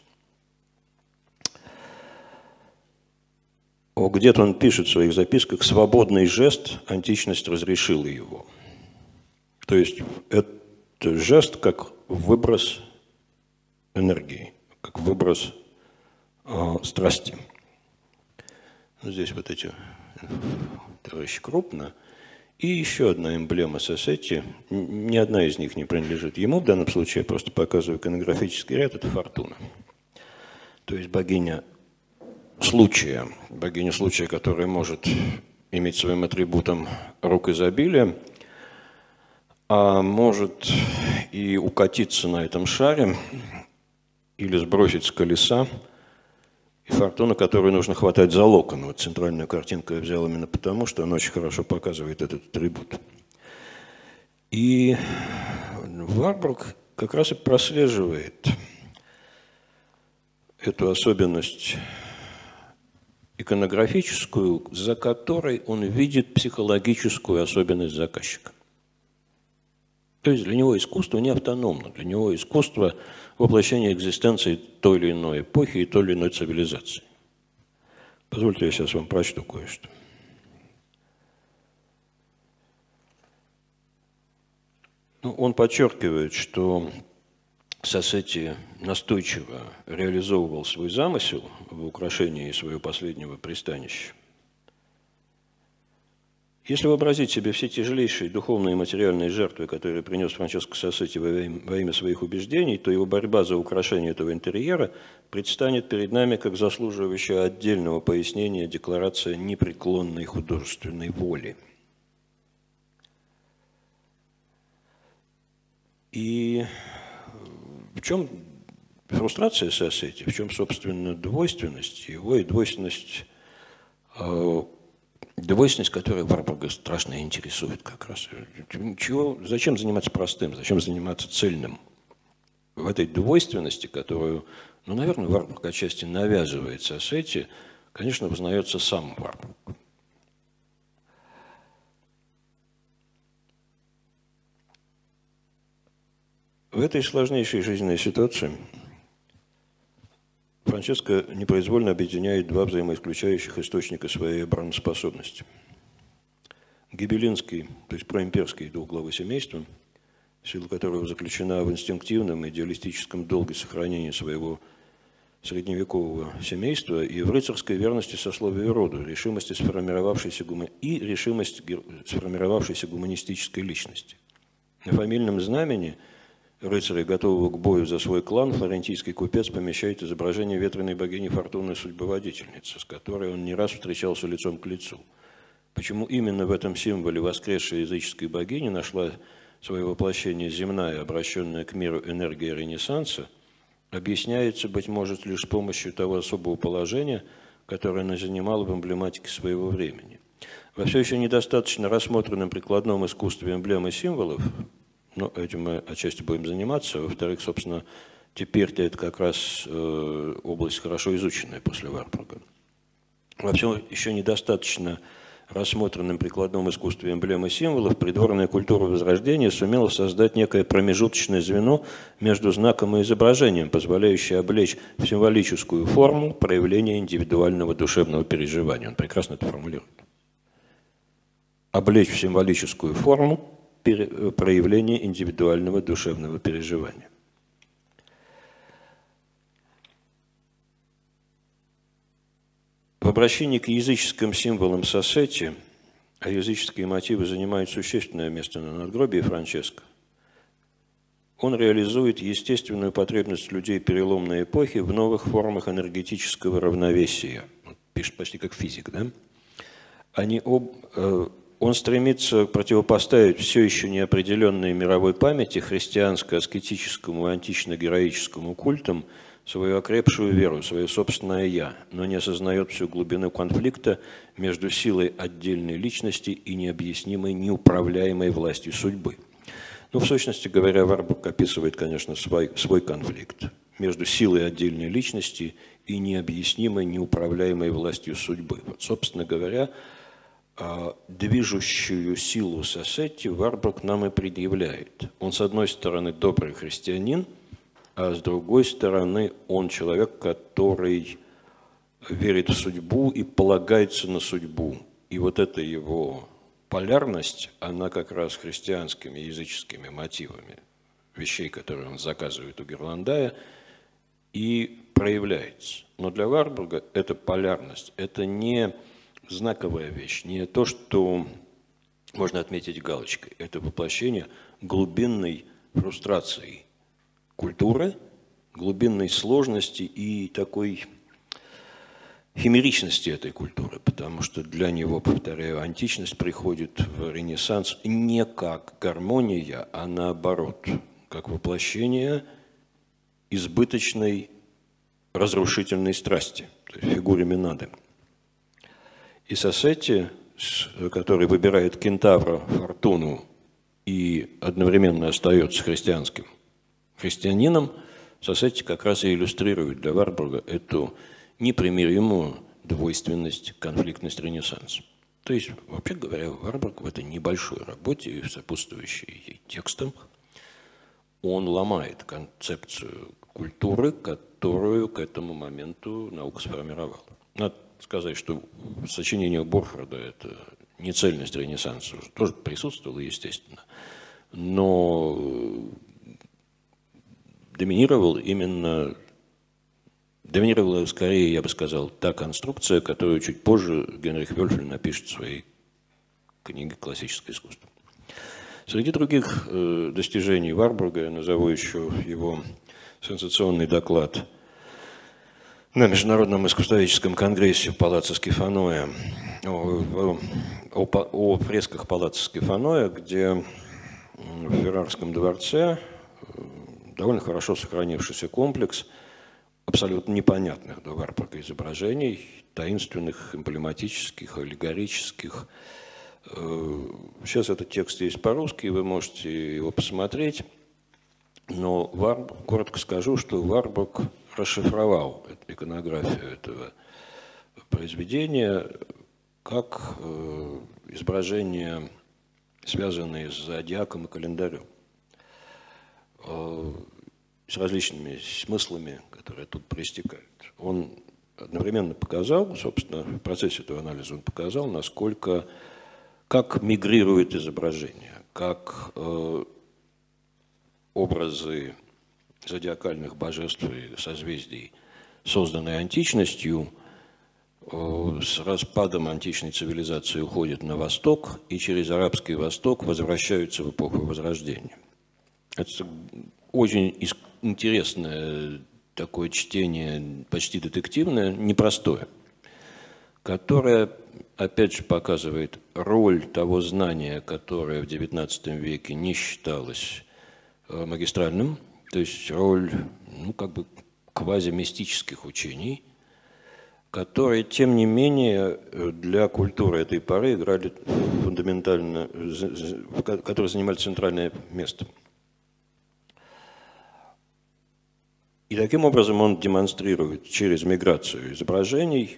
Где-то он пишет в своих записках: «Свободный жест, античность разрешила его». То есть это жест как выброс энергии, как выброс э, страсти. Здесь вот эти товарищи крупно. И еще одна эмблема Сассетти, ни одна из них не принадлежит ему, в данном случае я просто показываю иконографический ряд, это Фортуна. То есть богиня случая, богиня случая, которая может иметь своим атрибутом рук изобилия, а может и укатиться на этом шаре или сбросить с колеса. И Фортуна, которую нужно хватать за локон. Вот центральную картинку я взял именно потому, что она очень хорошо показывает этот атрибут. И Варбург как раз и прослеживает эту особенность иконографическую, за которой он видит психологическую особенность заказчика. То есть для него искусство не автономно, для него искусство – воплощение экзистенции той или иной эпохи и той или иной цивилизации. Позвольте, я сейчас вам прочту кое-что. Ну, он подчеркивает, что Сассетти настойчиво реализовывал свой замысел в украшении своего последнего пристанища. Если вообразить себе все тяжелейшие духовные и материальные жертвы, которые принес Франческо Сассетти во имя, во имя своих убеждений, то его борьба за украшение этого интерьера предстанет перед нами как заслуживающая отдельного пояснения декларация непреклонной художественной воли. И в чем фрустрация Сассетти, в чем, собственно, двойственность его и двойственность Двойственность, которая Варбурга страшно интересует как раз. Чего, зачем заниматься простым, зачем заниматься цельным? В этой двойственности, которую, ну, наверное, Варбург отчасти навязывает Сассетти, конечно, узнается сам Варбург. В этой сложнейшей жизненной ситуации Франческо непроизвольно объединяет два взаимоисключающих источника своей обороноспособности. Гибеллинский, то есть проимперский дух главы семейства, сила которого заключена в инстинктивном идеалистическом долге сохранения своего средневекового семейства и в рыцарской верности сословию и роду, решимости сформировавшейся гума... и решимость сформировавшейся гуманистической личности. На фамильном знамени рыцаря, готового к бою за свой клан, флорентийский купец помещает изображение ветреной богини Фортуны судьбоводительницы, с которой он не раз встречался лицом к лицу. Почему именно в этом символе воскресшей языческой богини нашла свое воплощение земная, обращенная к миру энергия Ренессанса, объясняется, быть может, лишь с помощью того особого положения, которое она занимала в эмблематике своего времени. Во все еще недостаточно рассмотренном прикладном искусстве эмблем и символов, но этим мы отчасти будем заниматься. Во-вторых, собственно, теперь-то это как раз э, область хорошо изученная после Варбурга. Вообще еще недостаточно рассмотренным прикладном искусстве эмблем и символов придворная культура Возрождения сумела создать некое промежуточное звено между знаком и изображением, позволяющее облечь в символическую форму проявление индивидуального душевного переживания. Он прекрасно это формулирует. Облечь в символическую форму проявление индивидуального душевного переживания. В обращении к языческим символам Сассетти, а языческие мотивы занимают существенное место на надгробии Франческо, он реализует естественную потребность людей переломной эпохи в новых формах энергетического равновесия. Пишет почти как физик, да? Они об... Он стремится противопоставить все еще неопределенной мировой памяти христианско-аскетическому и антично-героическому культам свою окрепшую веру, свое собственное «я», но не осознает всю глубину конфликта между силой отдельной личности и необъяснимой, неуправляемой властью судьбы. Ну, в сущности говоря, Варбург описывает, конечно, свой, свой конфликт между силой отдельной личности и необъяснимой, неуправляемой властью судьбы. Вот, собственно говоря, движущую силу Сассетти Варбург нам и предъявляет. Он, с одной стороны, добрый христианин, а с другой стороны, он человек, который верит в судьбу и полагается на судьбу. И вот эта его полярность, она как раз христианскими языческими мотивами вещей, которые он заказывает у Герландая, и проявляется. Но для Варбурга эта полярность – это не знаковая вещь, не то, что можно отметить галочкой. Это воплощение глубинной фрустрации культуры, глубинной сложности и такой химеричности этой культуры, потому что для него, повторяю, античность приходит в Ренессанс не как гармония, а наоборот, как воплощение избыточной разрушительной страсти, то есть фигуре Минады. И Сассетти, который выбирает кентавра, фортуну и одновременно остается христианским христианином, Сассетти как раз и иллюстрирует для Варбурга эту непримиримую двойственность, конфликтность Ренессанса. То есть, вообще говоря, Варбург в этой небольшой работе и сопутствующей ей текстам, он ломает концепцию культуры, которую к этому моменту наука сформировала. Надо сказать, что в сочинениях Борхарда это нецельность Ренессанса тоже присутствовала, естественно, но доминировал именно, доминировала скорее, я бы сказал, та конструкция, которую чуть позже Генрих Вельфель напишет в своей книге «Классическое искусство». Среди других э, достижений Варбурга я назову еще его сенсационный доклад на Международном искусствоведческом конгрессе в Палаццо Скифаноя о, о, о фресках Палаццо Скифаноя, где в Феррарском дворце довольно хорошо сохранившийся комплекс абсолютно непонятных для Варбурга изображений, таинственных, эмблематических, аллегорических. Сейчас этот текст есть по-русски, вы можете его посмотреть. Но Варбург, коротко скажу, что Варбург расшифровал иконографию этого произведения как э, изображения, связанные с зодиаком и календарем, э, с различными смыслами, которые тут проистекают. Он одновременно показал, собственно, в процессе этого анализа он показал, насколько, как мигрирует изображение, как э, образы зодиакальных божеств и созвездий, созданные античностью, с распадом античной цивилизации уходят на восток и через арабский восток возвращаются в эпоху Возрождения. Это очень интересное такое чтение, почти детективное, непростое, которое, опять же, показывает роль того знания, которое в девятнадцатом веке не считалось магистральным, то есть роль, ну, как бы квазимистических учений, которые, тем не менее, для культуры этой поры играли фундаментально, которые занимали центральное место. И таким образом он демонстрирует через миграцию изображений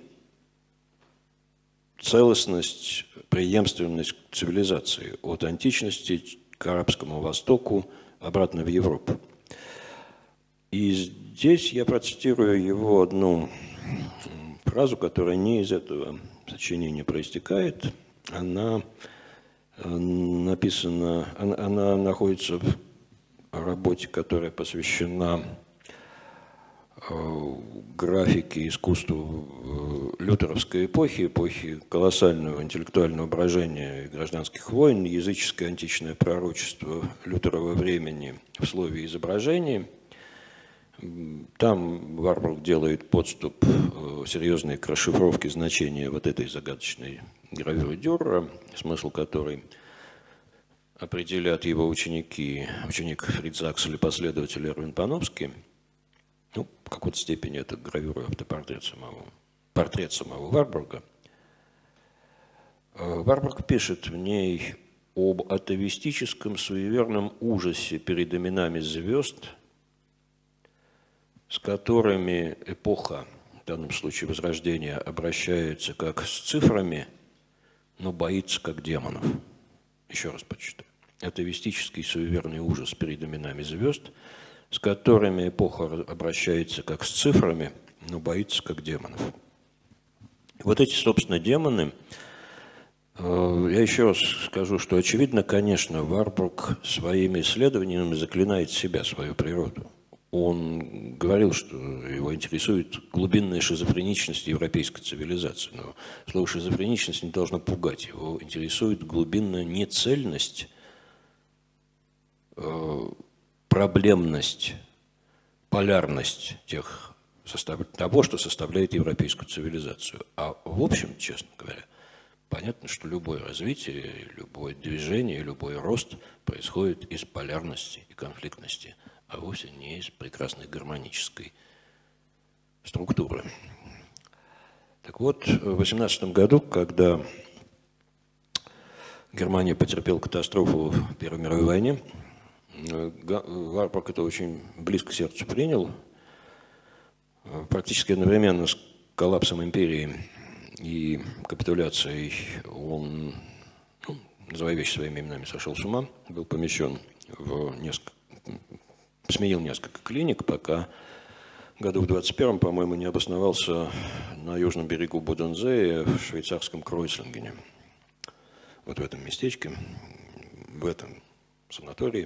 целостность, преемственность цивилизации от античности к арабскому востоку, обратно в Европу. И здесь я процитирую его одну фразу, которая не из этого сочинения проистекает. Она написана, она, она находится в работе, которая посвящена графике искусству лютеровской эпохи, эпохи колоссального интеллектуального брожения и гражданских войн, языческое античное пророчество Лютерова времени в слове изображений. Там Варбург делает подступ серьезной к расшифровке значения вот этой загадочной гравюры Дюрера, смысл которой определят его ученики, ученик Фриц Аксель и последователь Эрвин Пановский. Ну, в какой-то степени это гравюра, автопортрет самого, портрет самого Варбурга. Варбург пишет в ней об атовистическом суеверном ужасе перед именами звезд, с которыми эпоха, в данном случае Возрождения, обращается как с цифрами, но боится как демонов. Еще раз почитаю. Атеистический суеверный ужас перед именами звезд, с которыми эпоха обращается как с цифрами, но боится как демонов. Вот эти, собственно, демоны, я еще раз скажу, что очевидно, конечно, Варбург своими исследованиями заклинает себя, свою природу. Он говорил, что его интересует глубинная шизофреничность европейской цивилизации. Но слово «шизофреничность» не должно пугать. Его интересует глубинная нецельность, проблемность, полярность тех, того, что составляет европейскую цивилизацию. А в общем, честно говоря, понятно, что любое развитие, любое движение, любой рост происходит из полярности и конфликтности, а вовсе не из прекрасной гармонической структуры. Так вот, в восемнадцатом году, когда Германия потерпела катастрофу в Первой мировой войне, Варбург это очень близко к сердцу принял. Практически одновременно с коллапсом империи и капитуляцией он, ну, называя вещи своими именами, сошел с ума, был помещен в несколько, сменил несколько клиник, пока году в двадцать первом, по-моему, не обосновался на южном берегу Бодензее в швейцарском Кройслингене. Вот в этом местечке, в этом санатории,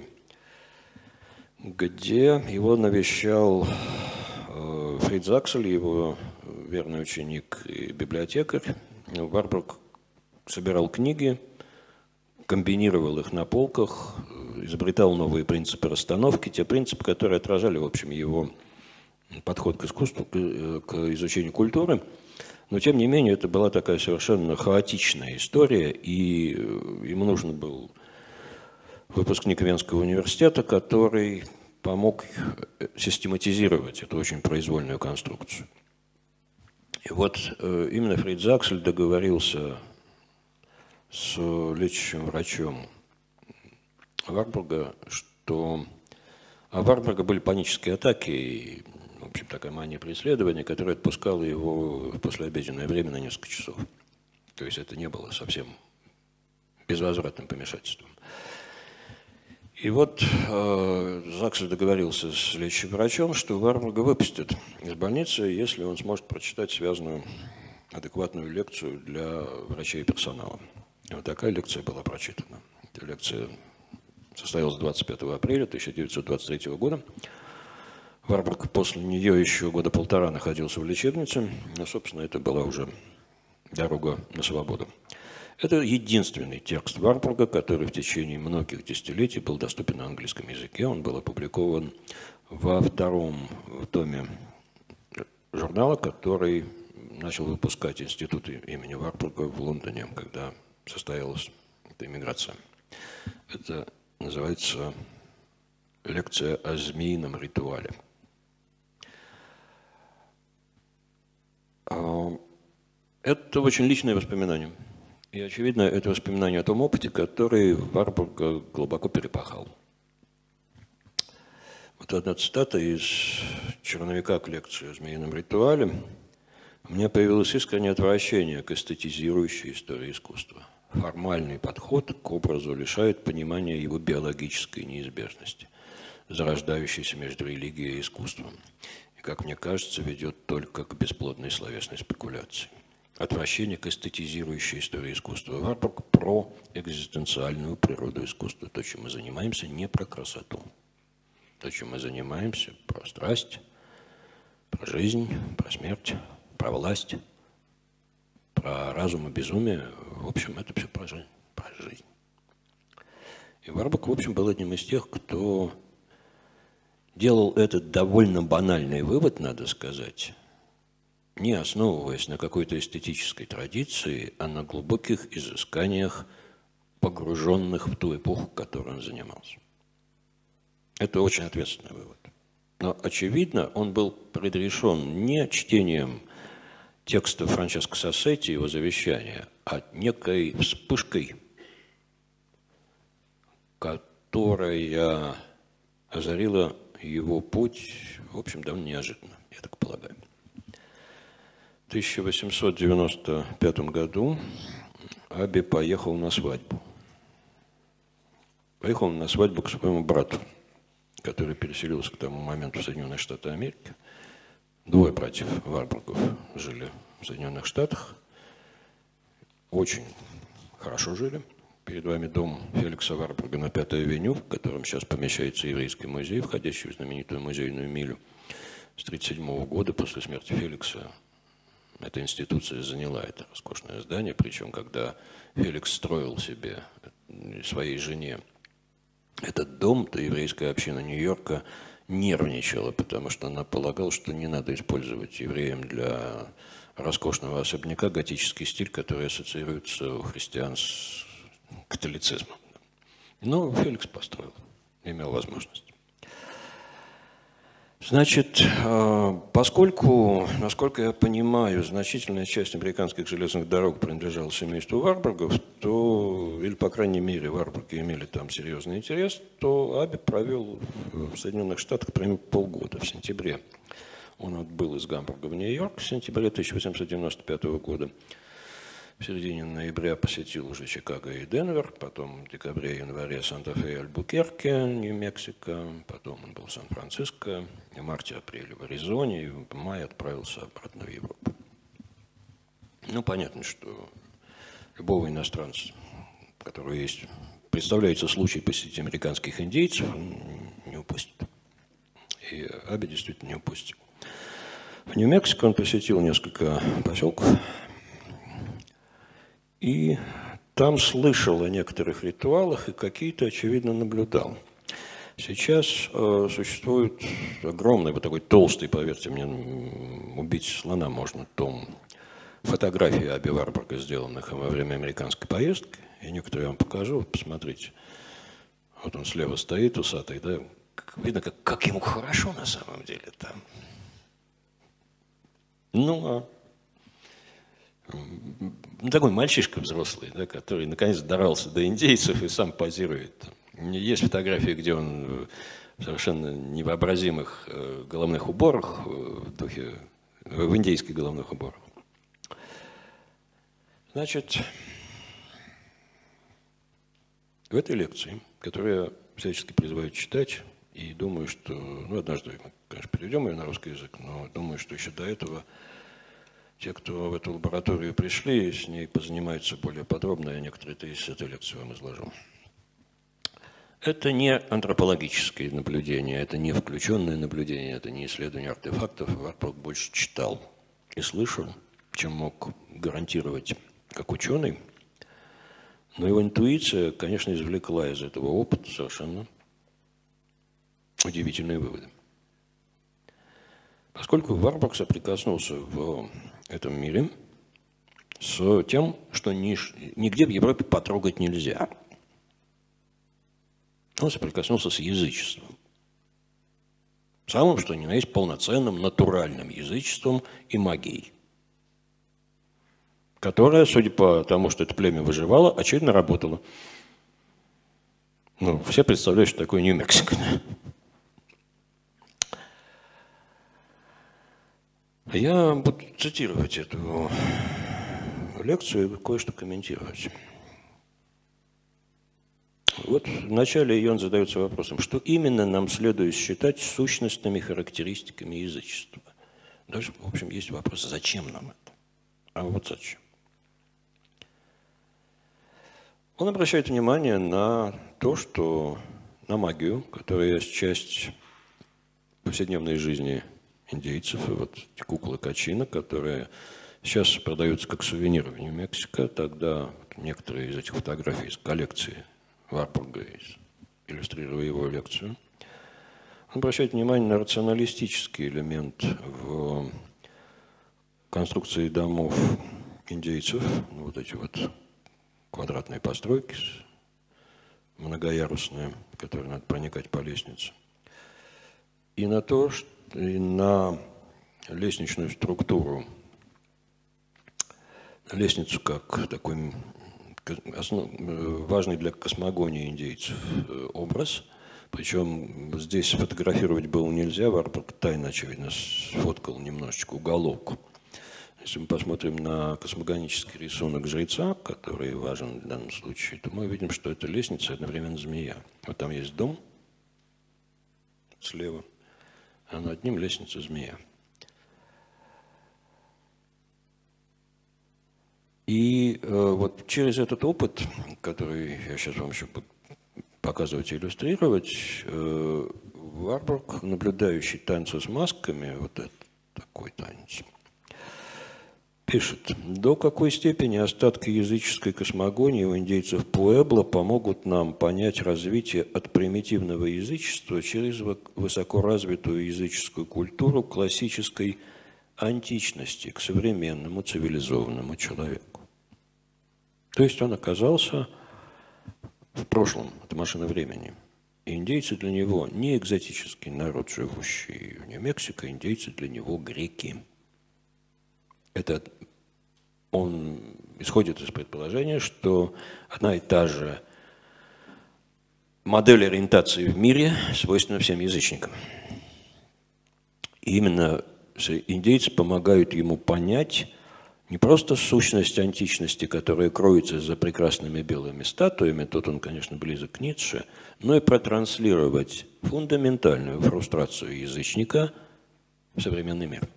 где его навещал Фриц Аксель, его верный ученик и библиотекарь. Варбург собирал книги, комбинировал их на полках, изобретал новые принципы расстановки, те принципы, которые отражали, в общем, его подход к искусству, к изучению культуры. Но, тем не менее, это была такая совершенно хаотичная история, и ему нужен был выпускник Венского университета, который помог систематизировать эту очень произвольную конструкцию. И вот именно Фриц Аксель договорился с лечащим врачом Варбурга, что... А у Варбурга были панические атаки, и, в общем, такая мания преследования, которая отпускала его в послеобеденное время на несколько часов. То есть это не было совсем безвозвратным помешательством. И вот э, Аксель договорился с лечащим врачом, что Варбурга выпустят из больницы, если он сможет прочитать связанную адекватную лекцию для врачей и персонала. И вот такая лекция была прочитана. Эта лекция состоялась двадцать пятого апреля тысяча девятьсот двадцать третьего года. Варбург после нее еще года полтора находился в лечебнице, но, собственно, это была уже дорога на свободу. Это единственный текст Варбурга, который в течение многих десятилетий был доступен на английском языке. Он был опубликован во втором томе журнала, который начал выпускать институт имени Варбурга в Лондоне, когда состоялась эта эмиграция. Это называется «Лекция о змеином ритуале». Это очень личное воспоминание. И, очевидно, это воспоминание о том опыте, который Варбурга глубоко перепахал. Вот одна цитата из черновика к лекции о змеином ритуале. «У меня появилось искреннее отвращение к эстетизирующей истории искусства. Формальный подход к образу лишает понимания его биологической неизбежности, зарождающейся между религией и искусством, и, как мне кажется, ведет только к бесплодной словесной спекуляции. Отвращение к эстетизирующей истории искусства. Варбург про экзистенциальную природу искусства. То, чем мы занимаемся, не про красоту. То, чем мы занимаемся, про страсть, про жизнь, про смерть, про власть, про разум и безумие. В общем, это все про жизнь. Про жизнь. И Варбург, в общем, был одним из тех, кто делал этот довольно банальный вывод, надо сказать, не основываясь на какой-то эстетической традиции, а на глубоких изысканиях, погруженных в ту эпоху, которой он занимался. Это очень ответственный вывод. Но, очевидно, он был предрешен не чтением текста Франческо Сассетти, его завещания, а некой вспышкой, которая озарила его путь, в общем, довольно неожиданно, я так полагаю. В тысяча восемьсот девяносто пятом году Аби поехал на свадьбу. Поехал на свадьбу к своему брату, который переселился к тому моменту в Соединенные Штаты Америки. Двое братьев Варбургов жили в Соединенных Штатах. Очень хорошо жили. Перед вами дом Феликса Варбурга на Пятой авеню, в котором сейчас помещается еврейский музей, входящий в знаменитую музейную милю. С тысяча девятьсот тридцать седьмого года, после смерти Феликса, эта институция заняла это роскошное здание. Причем, когда Феликс строил себе, своей жене, этот дом, то еврейская община Нью-Йорка нервничала, потому что она полагала, что не надо использовать евреям для роскошного особняка готический стиль, который ассоциируется у христиан с католицизмом. Но Феликс построил, имел возможность. Значит, поскольку, насколько я понимаю, значительная часть американских железных дорог принадлежала семейству Варбургов, то, или, по крайней мере, Варбурги имели там серьезный интерес, то Аби провел в Соединенных Штатах примерно полгода, в сентябре. Он отбыл из Гамбурга в Нью-Йорк в сентябре тысяча восемьсот девяносто пятого года. В середине ноября посетил уже Чикаго и Денвер, потом в декабре и январе Санта-Фе и Альбукерке, Нью-Мексико, потом он был в Сан-Франциско, в марте-апреле в Аризоне, и в мае отправился обратно в Европу. Ну, понятно, что любого иностранца, у которого есть, представляется случай посетить американских индейцев, не упустит. И Аби действительно не упустил. В Нью-Мексико он посетил несколько поселков, и там слышал о некоторых ритуалах и какие-то, очевидно, наблюдал. Сейчас э, существует огромный, вот такой толстый, поверьте мне, убить слона можно, том фотографий Аби Варбурга, сделанных во время американской поездки. Я некоторые я вам покажу, вот посмотрите. Вот он слева стоит, усатый, да? Видно, как, как ему хорошо на самом деле там. Ну, а такой мальчишка взрослый, да, который наконец добрался до индейцев и сам позирует. Есть фотографии, где он в совершенно невообразимых головных уборах, в духе, в индейских головных уборах. Значит, в этой лекции, которую я всячески призываю читать, и думаю, что, ну, однажды мы, конечно, перейдем ее на русский язык, но думаю, что еще до этого те, кто в эту лабораторию пришли, с ней позанимаются более подробно, я некоторые тезисы этой лекции вам изложу. Это не антропологические наблюдения, это не включенное наблюдение, это не исследование артефактов. Варбург больше читал и слышал, чем мог гарантировать как ученый. Но его интуиция, конечно, извлекла из этого опыта совершенно удивительные выводы. Поскольку Варбург соприкоснулся в этом мире с тем, что нигде в Европе потрогать нельзя. Он соприкоснулся с язычеством. Самым, что ни на есть, полноценным, натуральным язычеством и магией, которая, судя по тому, что это племя выживало, очевидно работала. Ну, все представляют, что такое Нью-Мексико. Я буду цитировать эту лекцию и кое-что комментировать. Вот в начале ее он задается вопросом, что именно нам следует считать сущностными характеристиками язычества. Даже, в общем, есть вопрос, зачем нам это? А вот зачем? Он обращает внимание на то, что на магию, которая есть часть повседневной жизни индейцев, и вот эти куклы Качина, которые сейчас продаются как сувениры в Нью-Мексико, тогда некоторые из этих фотографий из коллекции Варбурга, иллюстрируя его лекцию, он обращает внимание на рационалистический элемент в конструкции домов индейцев, вот эти вот квадратные постройки, многоярусные, в которые надо проникать по лестнице, и на то, что и на лестничную структуру, лестницу как такой основ, важный для космогонии индейцев образ, Причем здесь фотографировать было нельзя, Варбург тайно, очевидно, сфоткал немножечко уголок. Если мы посмотрим на космогонический рисунок жреца, который важен в данном случае, то мы увидим, что это лестница и одновременно змея. Вот там есть дом слева, а над ним лестница змея. И э, вот через этот опыт, который я сейчас вам еще буду показывать и иллюстрировать, э, Варбург, наблюдающий танцы с масками, вот это такой танец, пишет: до какой степени остатки языческой космогонии у индейцев Пуэбло помогут нам понять развитие от примитивного язычества через высокоразвитую языческую культуру классической античности к современному цивилизованному человеку. То есть он оказался в прошлом, это машина времени. И индейцы для него не экзотический народ, живущий в Нью-Мексико, индейцы для него греки. Это он исходит из предположения, что одна и та же модель ориентации в мире свойственна всем язычникам. И именно индейцы помогают ему понять не просто сущность античности, которая кроется за прекрасными белыми статуями, тут он, конечно, близок к Ницше, но и протранслировать фундаментальную фрустрацию язычника в современный мир.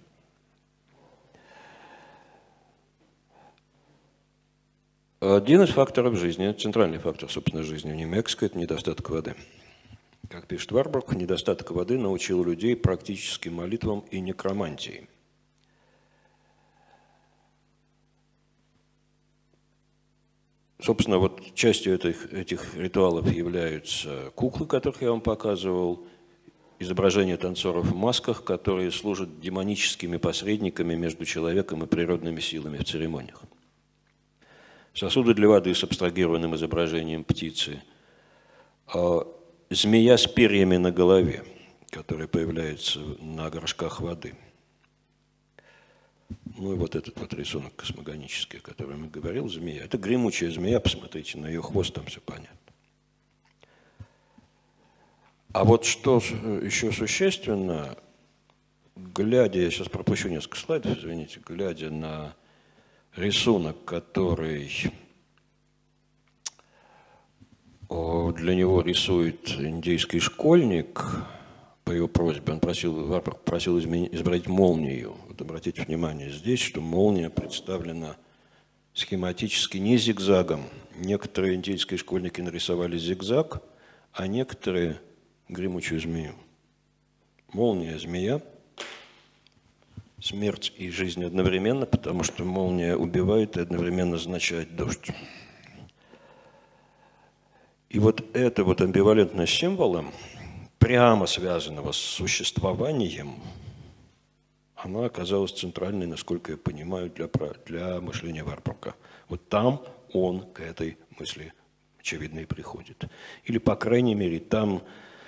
Один из факторов жизни, центральный фактор, собственно, жизни в Нью-Мексико – это недостаток воды. Как пишет Варбург, недостаток воды научил людей практическим молитвам и некромантии. Собственно, вот частью этих, этих ритуалов являются куклы, которых я вам показывал, изображения танцоров в масках, которые служат демоническими посредниками между человеком и природными силами в церемониях. Сосуды для воды с абстрагированным изображением птицы, змея с перьями на голове, которая появляется на горшках воды. Ну и вот этот вот рисунок космогонический, о котором я говорил, змея. Это гремучая змея, посмотрите на ее хвост, там все понятно. А вот что еще существенно, глядя, я сейчас пропущу несколько слайдов, извините, глядя на рисунок, который для него рисует индейский школьник, по его просьбе, он просил, Варбург просил изобразить молнию. Вот обратите внимание здесь, что молния представлена схематически не зигзагом. Некоторые индейские школьники нарисовали зигзаг, а некоторые гремучую змею. Молния – змея, смерть и жизнь одновременно, потому что молния убивает и одновременно означает дождь. И вот эта вот амбивалентность символа, прямо связанного с существованием, она оказалась центральной, насколько я понимаю, для, для мышления Варбурга. Вот там он к этой мысли, очевидно, и приходит. Или, по крайней мере, там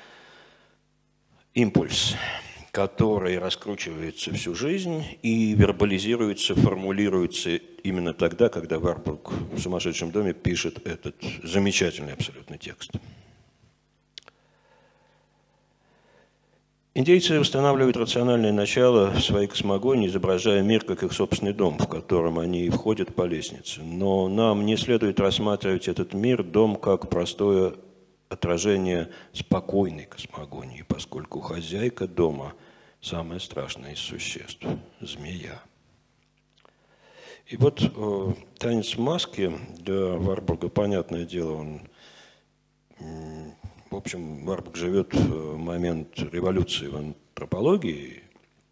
импульс, который раскручивается всю жизнь и вербализируется, формулируется именно тогда, когда Варбург в «Сумасшедшем доме» пишет этот замечательный абсолютно текст. Индейцы устанавливают рациональное начало в своей космогонии, изображая мир как их собственный дом, в котором они входят по лестнице. Но нам не следует рассматривать этот мир, дом, как простое отражение спокойной космогонии, поскольку хозяйка дома – самое страшное из существ – змея. И вот э, танец маски для Варбурга, понятное дело, он, э, в общем, Варбург живет в момент революции в антропологии,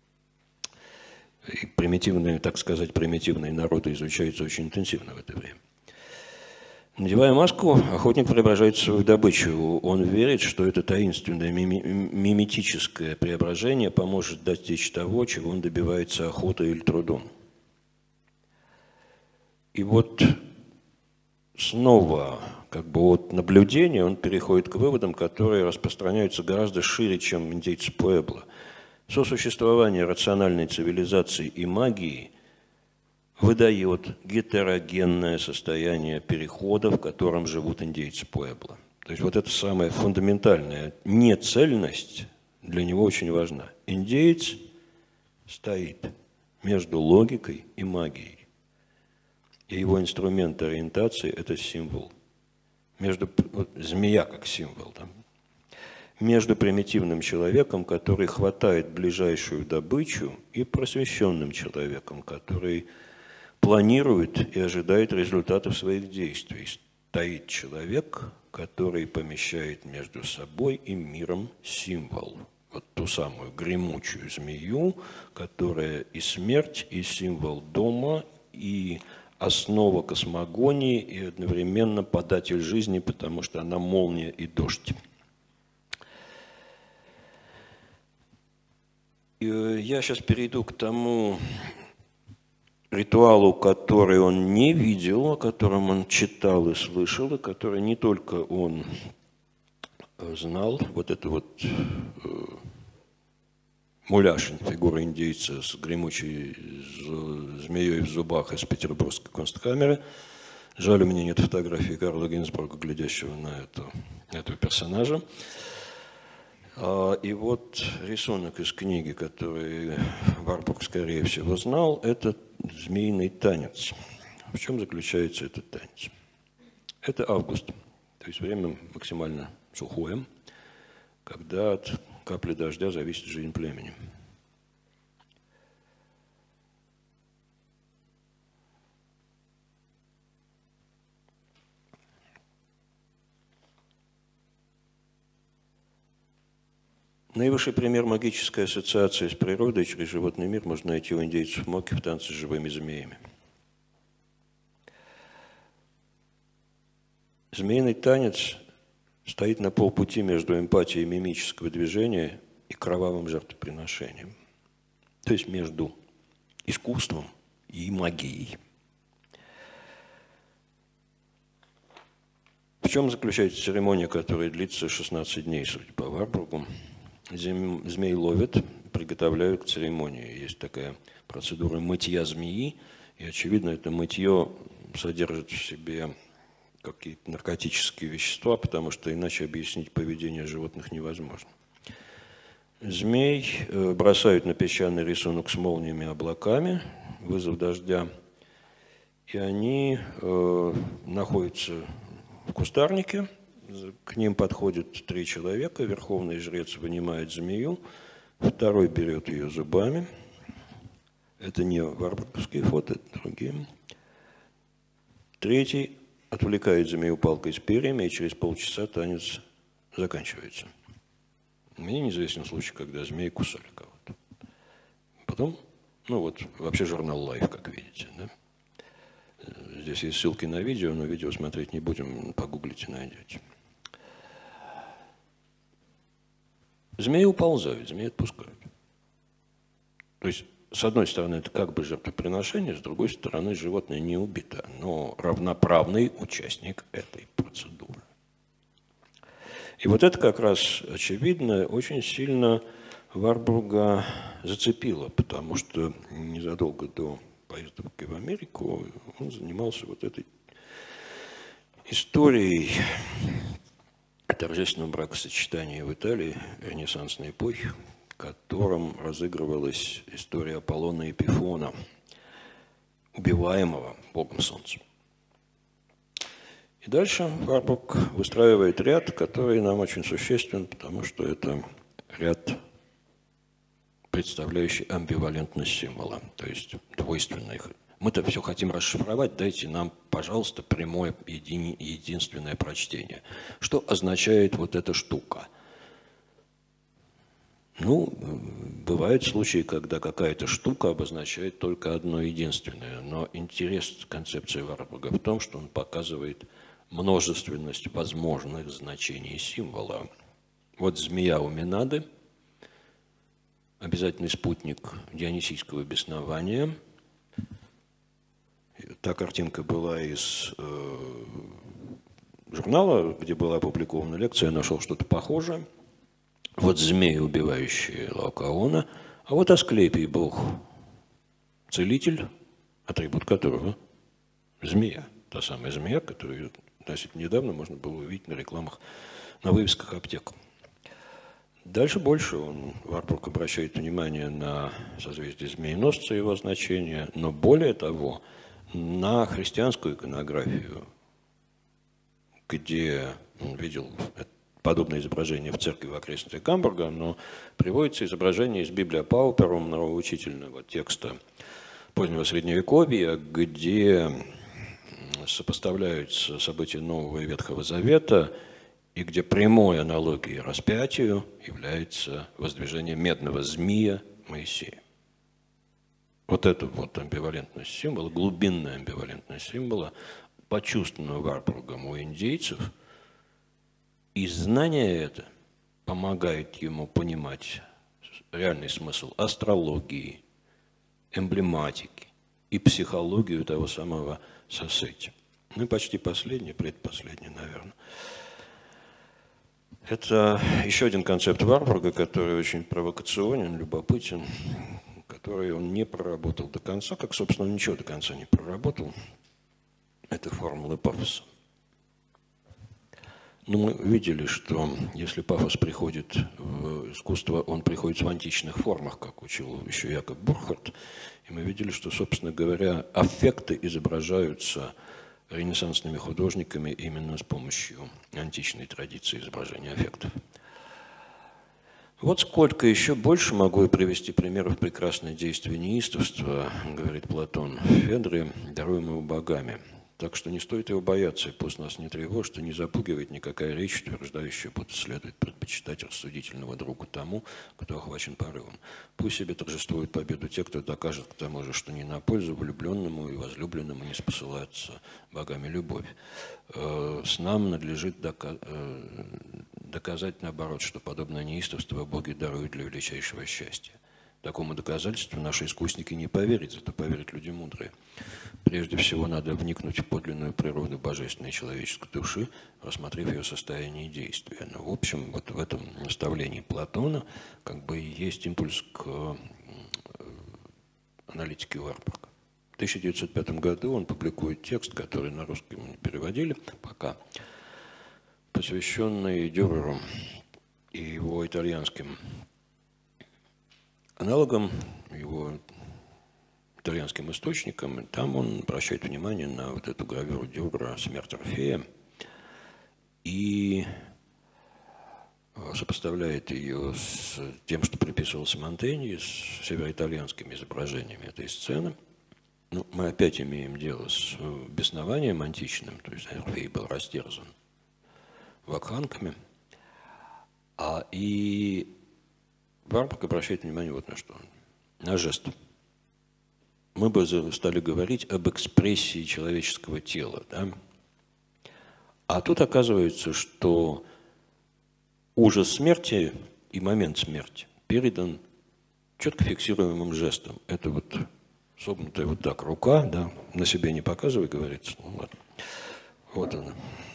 и примитивные, так сказать, примитивные народы изучаются очень интенсивно в это время. Надевая маску, охотник преображается в добычу. Он верит, что это таинственное миметическое преображение поможет достичь того, чего он добивается охотой или трудом. И вот снова, как бы от наблюдения, он переходит к выводам, которые распространяются гораздо шире, чем индейцы Пуэбло. Сосуществование рациональной цивилизации и магии выдает гетерогенное состояние перехода, в котором живут индейцы Пуэбло. То есть вот эта самая фундаментальная нецельность для него очень важна. Индеец стоит между логикой и магией. И его инструмент ориентации – это символ. Между, вот, змея как символ. Да? Между примитивным человеком, который хватает ближайшую добычу, и просвещенным человеком, который планирует и ожидает результатов своих действий. Стоит человек, который помещает между собой и миром символ. Вот ту самую гремучую змею, которая и смерть, и символ дома, и основа космогонии, и одновременно податель жизни, потому что она молния и дождь. И я сейчас перейду к тому ритуалу, который он не видел, о котором он читал и слышал, и который не только он знал. Вот это вот э, муляж, фигура индейца с гремучей змеей в зубах из петербургской консткамеры. Жаль, у меня нет фотографии Карла Гинзбурга, глядящего на эту, этого персонажа. И вот рисунок из книги, который Варбург, скорее всего, знал, это «Змеиный танец». В чем заключается этот танец? Это август, то есть время максимально сухое, когда от капли дождя зависит жизнь племени. Наивысший пример магической ассоциации с природой через животный мир можно найти у индейцев Моки в танце с живыми змеями. Змеиный танец стоит на полпути между эмпатией мимического движения и кровавым жертвоприношением. То есть между искусством и магией. В чем заключается церемония, которая длится шестнадцать дней, судя по Варбургу? Змей ловят, приготовляют к церемонии. Есть такая процедура мытья змеи, и, очевидно, это мытье содержит в себе какие-то наркотические вещества, потому что иначе объяснить поведение животных невозможно. Змей бросают на песчаный рисунок с молниями и облаками, вызов дождя, и они э, находятся в кустарнике. К ним подходит три человека. Верховный жрец вынимает змею, второй берет ее зубами. Это не варбургские фото, это другие. Третий отвлекает змею палкой с перьями, и через полчаса танец заканчивается. Мне неизвестен случай, когда змеи кусали кого-то. Потом, ну вот, вообще журнал Life, как видите, да? Здесь есть ссылки на видео, но видео смотреть не будем, погуглите, найдете. Змеи уползают, змеи отпускают. То есть, с одной стороны, это как бы жертвоприношение, с другой стороны, животное не убито, но равноправный участник этой процедуры. И вот это как раз, очевидно, очень сильно Варбурга зацепило, потому что незадолго до поездки в Америку он занимался вот этой историей торжественного бракосочетания в Италии ренессансной эпохи, в котором разыгрывалась история Аполлона Эпифона, убиваемого богом солнца. И дальше Варбург выстраивает ряд, который нам очень существен, потому что это ряд, представляющий амбивалентность символа, то есть двойственных. Мы-то все хотим расшифровать, дайте нам, пожалуйста, прямое еди- единственное прочтение. Что означает вот эта штука? Ну, бывают случаи, когда какая-то штука обозначает только одно единственное, но интерес концепции Варбурга в том, что он показывает множественность возможных значений символа. Вот змея у Минады, обязательный спутник дионисийского беснования. Та картинка была из э, журнала, где была опубликована лекция, я нашел что-то похожее. Вот змеи, убивающие Лаокаона, а вот Асклепий, бог, целитель, атрибут которого змея. Та самая змея, которую относительно недавно можно было увидеть на рекламах, на вывесках аптек. Дальше больше он, Варбург, обращает внимание на созвездие змееносца, его значение, но более того, на христианскую иконографию, где он видел подобное изображение в церкви в окрестностях Гамбурга, но приводится изображение из Библии Пауперум, нравоучительного текста позднего Средневековья, где сопоставляются события Нового и Ветхого Завета, и где прямой аналогией распятию является воздвижение медного змея Моисея. Вот эта вот амбивалентность символа, глубинная амбивалентность символа, почувствованная Варбургом у индейцев, и знание это помогает ему понимать реальный смысл астрологии, эмблематики и психологию того самого сосети. Ну и почти последний, предпоследний, наверное. Это еще один концепт Варбурга, который очень провокационен, любопытен, который он не проработал до конца, как, собственно, он ничего до конца не проработал. Это формулы пафоса. Но мы видели, что если пафос приходит в искусство, он приходит в античных формах, как учил еще Якоб Бурхард. И мы видели, что, собственно говоря, аффекты изображаются ренессансными художниками именно с помощью античной традиции изображения аффектов. Вот сколько еще больше могу я привести примеров прекрасных действий неистовства, говорит Платон в Федре, даруемого богами. Так что не стоит его бояться, и пусть нас не тревожит и не запугивает никакая речь, утверждающая, будто следует предпочитать рассудительного друга тому, кто охвачен порывом. Пусть себе торжествует победу те, кто докажет к тому же, что не на пользу влюбленному и возлюбленному не спосылается богами любовь. С нам надлежит доказать, наоборот, что подобное неистовство боги даруют для величайшего счастья. Такому доказательству наши искусники не поверят, зато поверят люди мудрые. Прежде всего, надо вникнуть в подлинную природу божественной человеческой души, рассмотрев ее состояние и действия. Но, в общем, вот в этом наставлении Платона как бы есть импульс к аналитике Варбурга. В тысяча девятьсот пятом году он публикует текст, который на русский мы не переводили пока, посвященный Дюреру и его итальянским аналогам, его итальянским источникам. Там он обращает внимание на вот эту гравюру Дюрера «Смерть Орфея» и сопоставляет ее с тем, что приписывался Монтеньи, с североитальянскими изображениями этой сцены. Ну, мы опять имеем дело с беснованием античным, то есть Орфей был растерзан вакханками, а и Варбург обращает внимание вот на что. На жест. Мы бы стали говорить об экспрессии человеческого тела. Да? А тут оказывается, что ужас смерти и момент смерти передан четко фиксируемым жестом. Это вот согнутая вот так рука, да, на себе не показывай, говорится. Ну, ладно. Вот она.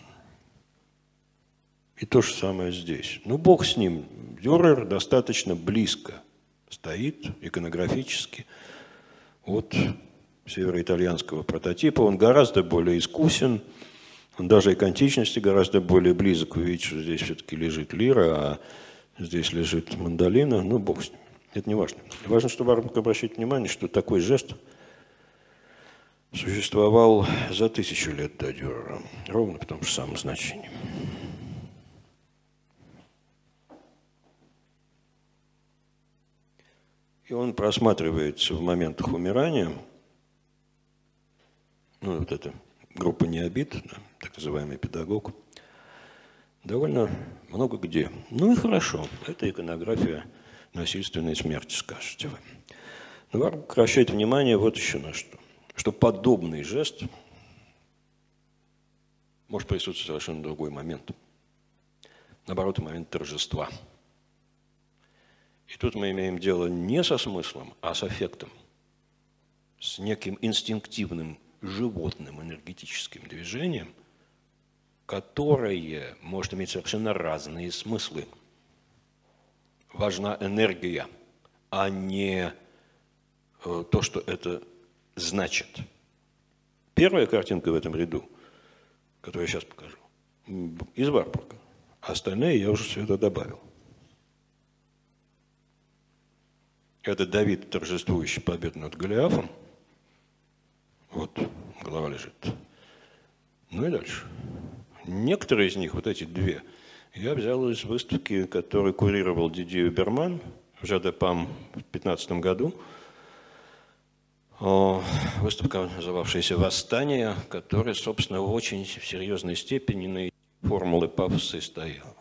И то же самое здесь. Ну, бог с ним. Дюрер достаточно близко стоит иконографически от североитальянского прототипа. Он гораздо более искусен, он даже и к античности гораздо более близок. Вы видите, что здесь все-таки лежит лира, а здесь лежит мандолина. Ну, бог с ним. Это не важно. Важно, чтобы Варбург обращать внимание, что такой жест существовал за тысячу лет до Дюрера. Ровно по тому же самому значению. И он просматривается в моментах умирания, ну, вот эта группа необид, да, так называемый педагог, довольно много где. Ну и хорошо, это иконография насильственной смерти, скажете вы. Но Варбург обращает внимание вот еще на что, что подобный жест может присутствовать в совершенно другой момент. Наоборот, момент торжества. И тут мы имеем дело не со смыслом, а с аффектом, с неким инстинктивным животным энергетическим движением, которое может иметь совершенно разные смыслы. Важна энергия, а не то, что это значит. Первая картинка в этом ряду которую я сейчас покажу, из Варбурга. Остальные я уже сюда добавил. Это Давид, торжествующий победу над Голиафом. Вот, голова лежит. Ну и дальше. Некоторые из них, вот эти две, я взял из выставки, которую курировал Дидье Уберман в Жадепам в две тысячи пятнадцатом году. Выставка, называвшаяся «Восстание», которая, собственно, в очень серьезной степени на формулы Пафоса и стояла.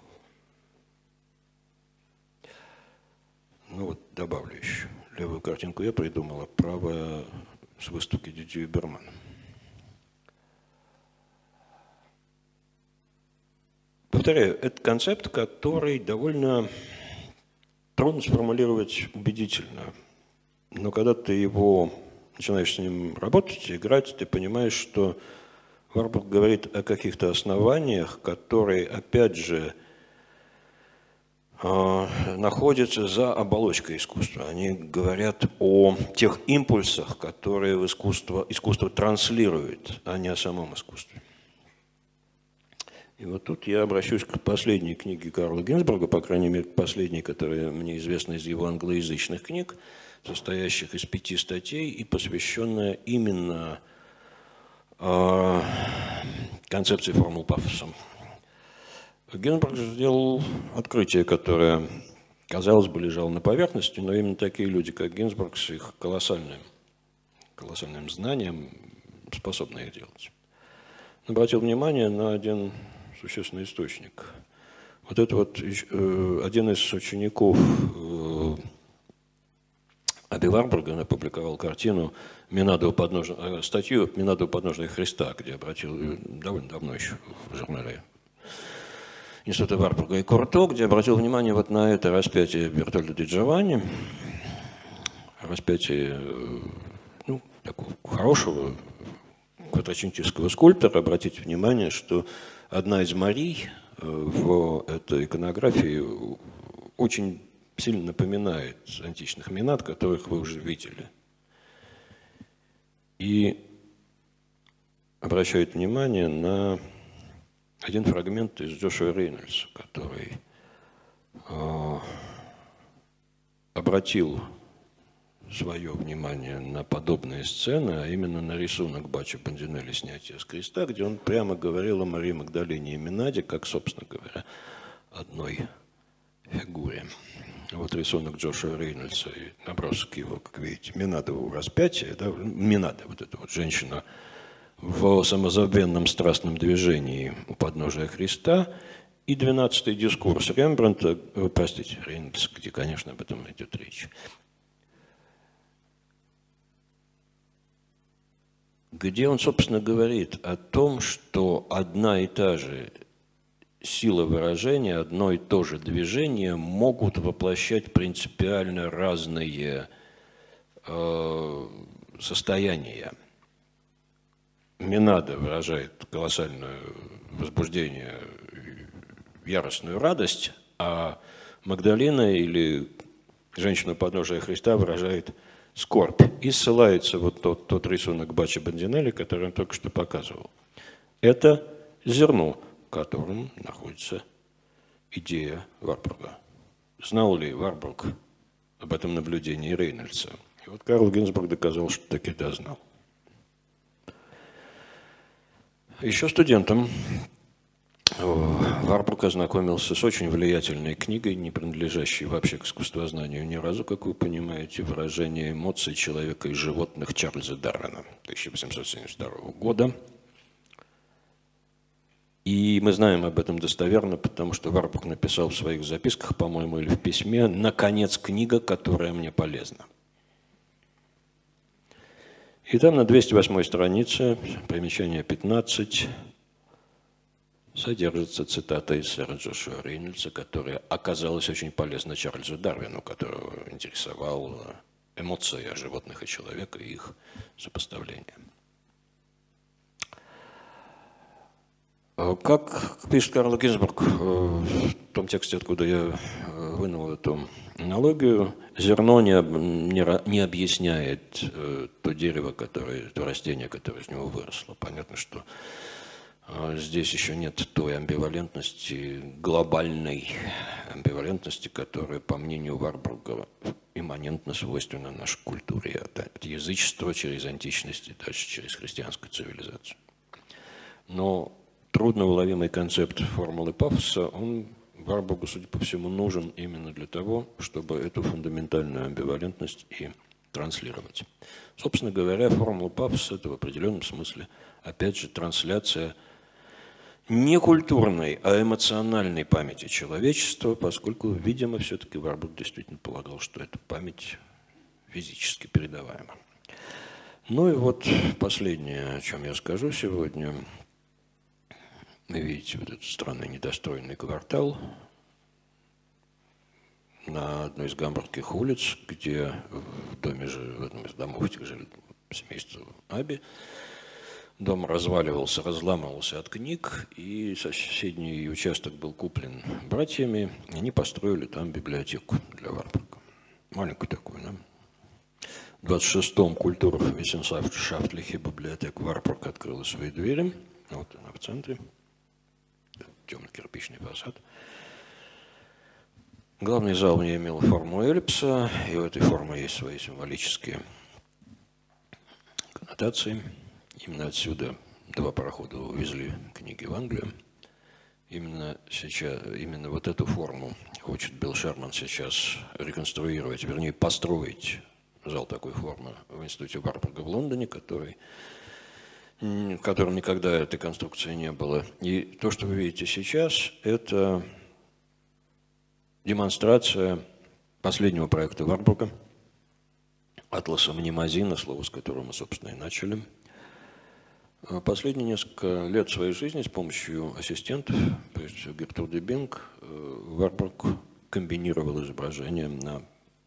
Ну вот, добавлю еще. Левую картинку я придумала, правая с выставки Дидье Убермана. Повторяю, это концепт, который довольно трудно сформулировать убедительно. Но когда ты его начинаешь с ним работать, играть, ты понимаешь, что Варбург говорит о каких-то основаниях, которые, опять же, находятся за оболочкой искусства. Они говорят о тех импульсах, которые в искусство, искусство транслирует, а не о самом искусстве. И вот тут я обращусь к последней книге Карла Гинзбурга, по крайней мере, к последней, которая мне известна из его англоязычных книг, состоящих из пяти статей и посвященная именно э, концепции формул Пафоса. Гинзбург сделал открытие, которое, казалось бы, лежало на поверхности, но именно такие люди, как Гинзбург, с их колоссальным, колоссальным знанием способны их делать. Он обратил внимание на один существенный источник. Вот это вот э, один из учеников э, Аби Варбурга опубликовал картину Минада у подножия, статью «Минада у подножия Христа», где обратил довольно давно еще в журнале Института Варбурга и Курто, где обратил внимание вот на это распятие Бертольда ди Джованни, распятие ну, такого хорошего квадрацентического скульптора. Обратите внимание, что одна из Марий в этой иконографии очень сильно напоминает античных Минад, которых вы уже видели. И обращает внимание на один фрагмент из Джошуа Рейнольдса, который э, обратил свое внимание на подобные сцены, а именно на рисунок Баччо Бандинелли «Снятие с креста», где он прямо говорил о Марии Магдалине и Минаде, как, собственно говоря, одной фигуре. Вот рисунок Джошуа Рейнольдса и набросок его, как видите, Минада у распятия, да, Минада, вот эта вот женщина в самозабвенном страстном движении у подножия Христа, и двенадцатый дискурс Рембрандта, простите, Рейнольдс, где, конечно, об этом идет речь, где он, собственно, говорит о том, что одна и та же сила выражения, одно и то же движение могут воплощать принципиально разные э, состояния. Минада выражает колоссальное возбуждение, яростную радость, а Магдалина или женщина подножия Христа выражает скорбь. И ссылается вот тот, тот рисунок Баччо Бандинелли, который он только что показывал. Это зерно, в котором находится идея Варбурга. Знал ли Варбург об этом наблюдении Рейнольдса? И вот Карл Гинзбург доказал, что таки да, знал. Еще студентом Варбург ознакомился с очень влиятельной книгой, не принадлежащей вообще к искусствознанию ни разу, как вы понимаете, выражение эмоций человека и животных Чарльза Дарвина тысяча восемьсот семьдесят второго года. И мы знаем об этом достоверно, потому что Варбург написал в своих записках, по-моему, или в письме, «Наконец, книга, которая мне полезна». И там на двести восьмой странице, примечание пятнадцать, содержится цитата из сэра Джошуа Рейнольдса, которая оказалась очень полезна Чарльзу Дарвину, которого интересовала эмоции о животных и человека и их сопоставление. Как пишет Карл Гинзбург в том тексте, откуда я вынул эту аналогию, зерно не, не, не объясняет то дерево, которое, то растение, которое из него выросло. Понятно, что Здесь еще нет той амбивалентности, глобальной амбивалентности, которая, по мнению Варбурга, имманентно свойственна нашей культуре. От язычества через античность и дальше через христианскую цивилизацию. Но трудноуловимый концепт формулы пафоса, он Варбургу, судя по всему, нужен именно для того, чтобы эту фундаментальную амбивалентность и транслировать. Собственно говоря, формула пафоса – это в определенном смысле, опять же, трансляция не культурной, а эмоциональной памяти человечества, поскольку, видимо, все-таки Варбург действительно полагал, что эта память физически передаваема. Ну и вот последнее, о чем я скажу сегодня. Вы видите вот этот странный недостроенный квартал на одной из гамбургских улиц, где в доме, в одном из домов, где жили семейство Аби, дом разваливался, разламывался от книг, и соседний участок был куплен братьями. Они построили там библиотеку для Варбурга. Маленькую такую, да? В двадцать шестом Культурвissenschaftliche библиотека Варбург открыла свои двери. Вот она в центре. Темно-кирпичный фасад. Главный зал не имел форму эллипса, и у этой формы есть свои символические коннотации. Именно отсюда два парохода увезли книги в Англию. Именно сейчас, именно вот эту форму хочет Билл Шерман сейчас реконструировать, вернее, построить зал такой формы в институте Варбурга в Лондоне, который, в котором никогда этой конструкции не было. И то, что вы видите сейчас, это демонстрация последнего проекта Варбурга, атласа Мнемозина, слово с которого мы, собственно, и начали. Последние несколько лет своей жизни с помощью ассистентов, прежде всего Гертруды Бинг, Варбург комбинировал изображения на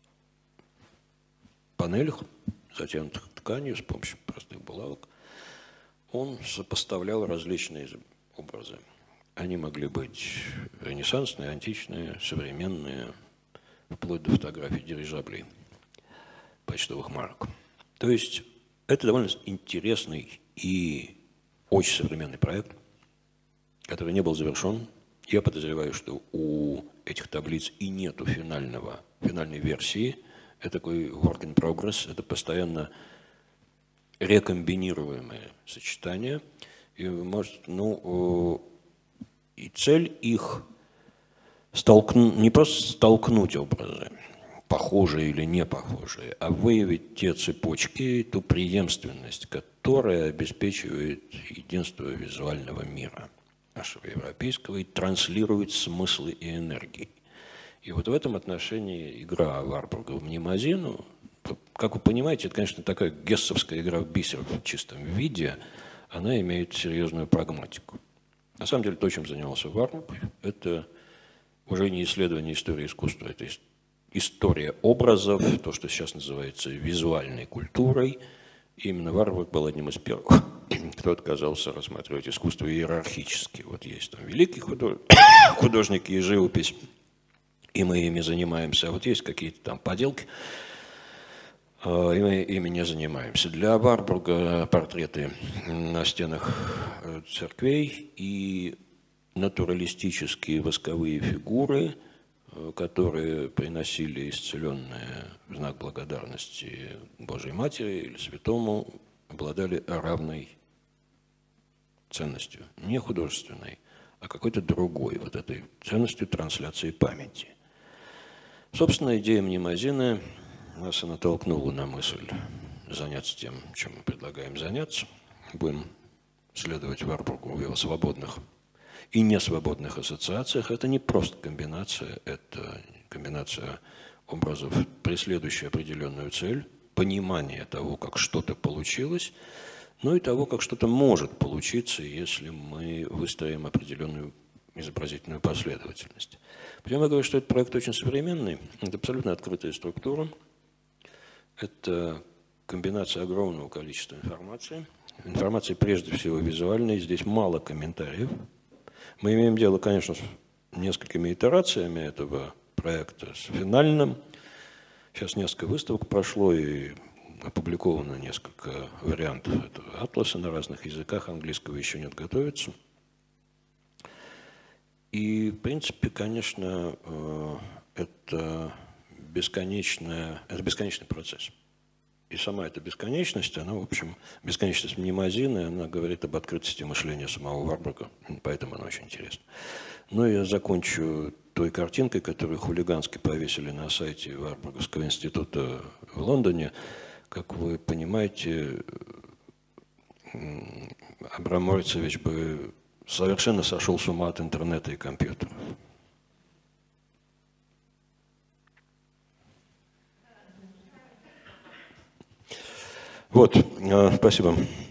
панелях, затянутых тканью с помощью простых булавок. Он сопоставлял различные образы. Они могли быть ренессансные, античные, современные, вплоть до фотографий дирижаблей, почтовых марок. То есть это довольно интересный и очень современный проект, который не был завершен. Я подозреваю, что у этих таблиц и нету финального, финальной версии. Это такой work in progress, это постоянно рекомбинируемые сочетания. И, может, ну, и цель их столкну, не просто столкнуть образы, похожие или не похожие, а выявить те цепочки, ту преемственность, которая обеспечивает единство визуального мира нашего европейского и транслирует смыслы и энергии. И вот в этом отношении игра Варбурга в Мнемозину, как вы понимаете, это, конечно, такая гессовская игра в бисер в чистом виде, она имеет серьезную прагматику. На самом деле, то, чем занялся Варбург, это уже не исследование истории искусства, это история образов, то, что сейчас называется визуальной культурой. И именно Варбург был одним из первых, кто отказался рассматривать искусство иерархически. Вот есть там великие художники и живопись, и мы ими занимаемся, а вот есть какие-то там поделки, и мы ими не занимаемся. Для Варбурга портреты на стенах церквей и натуралистические восковые фигуры, которые приносили исцеленные в знак благодарности Божьей Матери или Святому, обладали равной ценностью, не художественной, а какой-то другой, вот этой ценностью трансляции памяти. Собственно, идея Мнемозина нас и натолкнула на мысль заняться тем, чем мы предлагаем заняться. Будем следовать Варбургу в его свободных и несвободных ассоциациях. Это не просто комбинация, это комбинация образов, преследующая определенную цель, понимание того, как что-то получилось, но и того, как что-то может получиться, если мы выстроим определенную изобразительную последовательность. Прямо я говорю, что этот проект очень современный, это абсолютно открытая структура, это комбинация огромного количества информации, информации прежде всего визуальной, здесь мало комментариев. Мы имеем дело, конечно, с несколькими итерациями этого проекта, с финальным. Сейчас несколько выставок прошло и опубликовано несколько вариантов этого атласа на разных языках, английского еще нет, готовится. И, в принципе, конечно, это, бесконечная, это бесконечный процесс. И сама эта бесконечность, она, в общем, бесконечность мнемозины, она говорит об открытости мышления самого Варбурга, поэтому она очень интересна. Ну, я закончу той картинкой, которую хулигански повесили на сайте Варбургского института в Лондоне. Как вы понимаете, Абрам Морицевич бы совершенно сошел с ума от интернета и компьютеров. Вот, спасибо.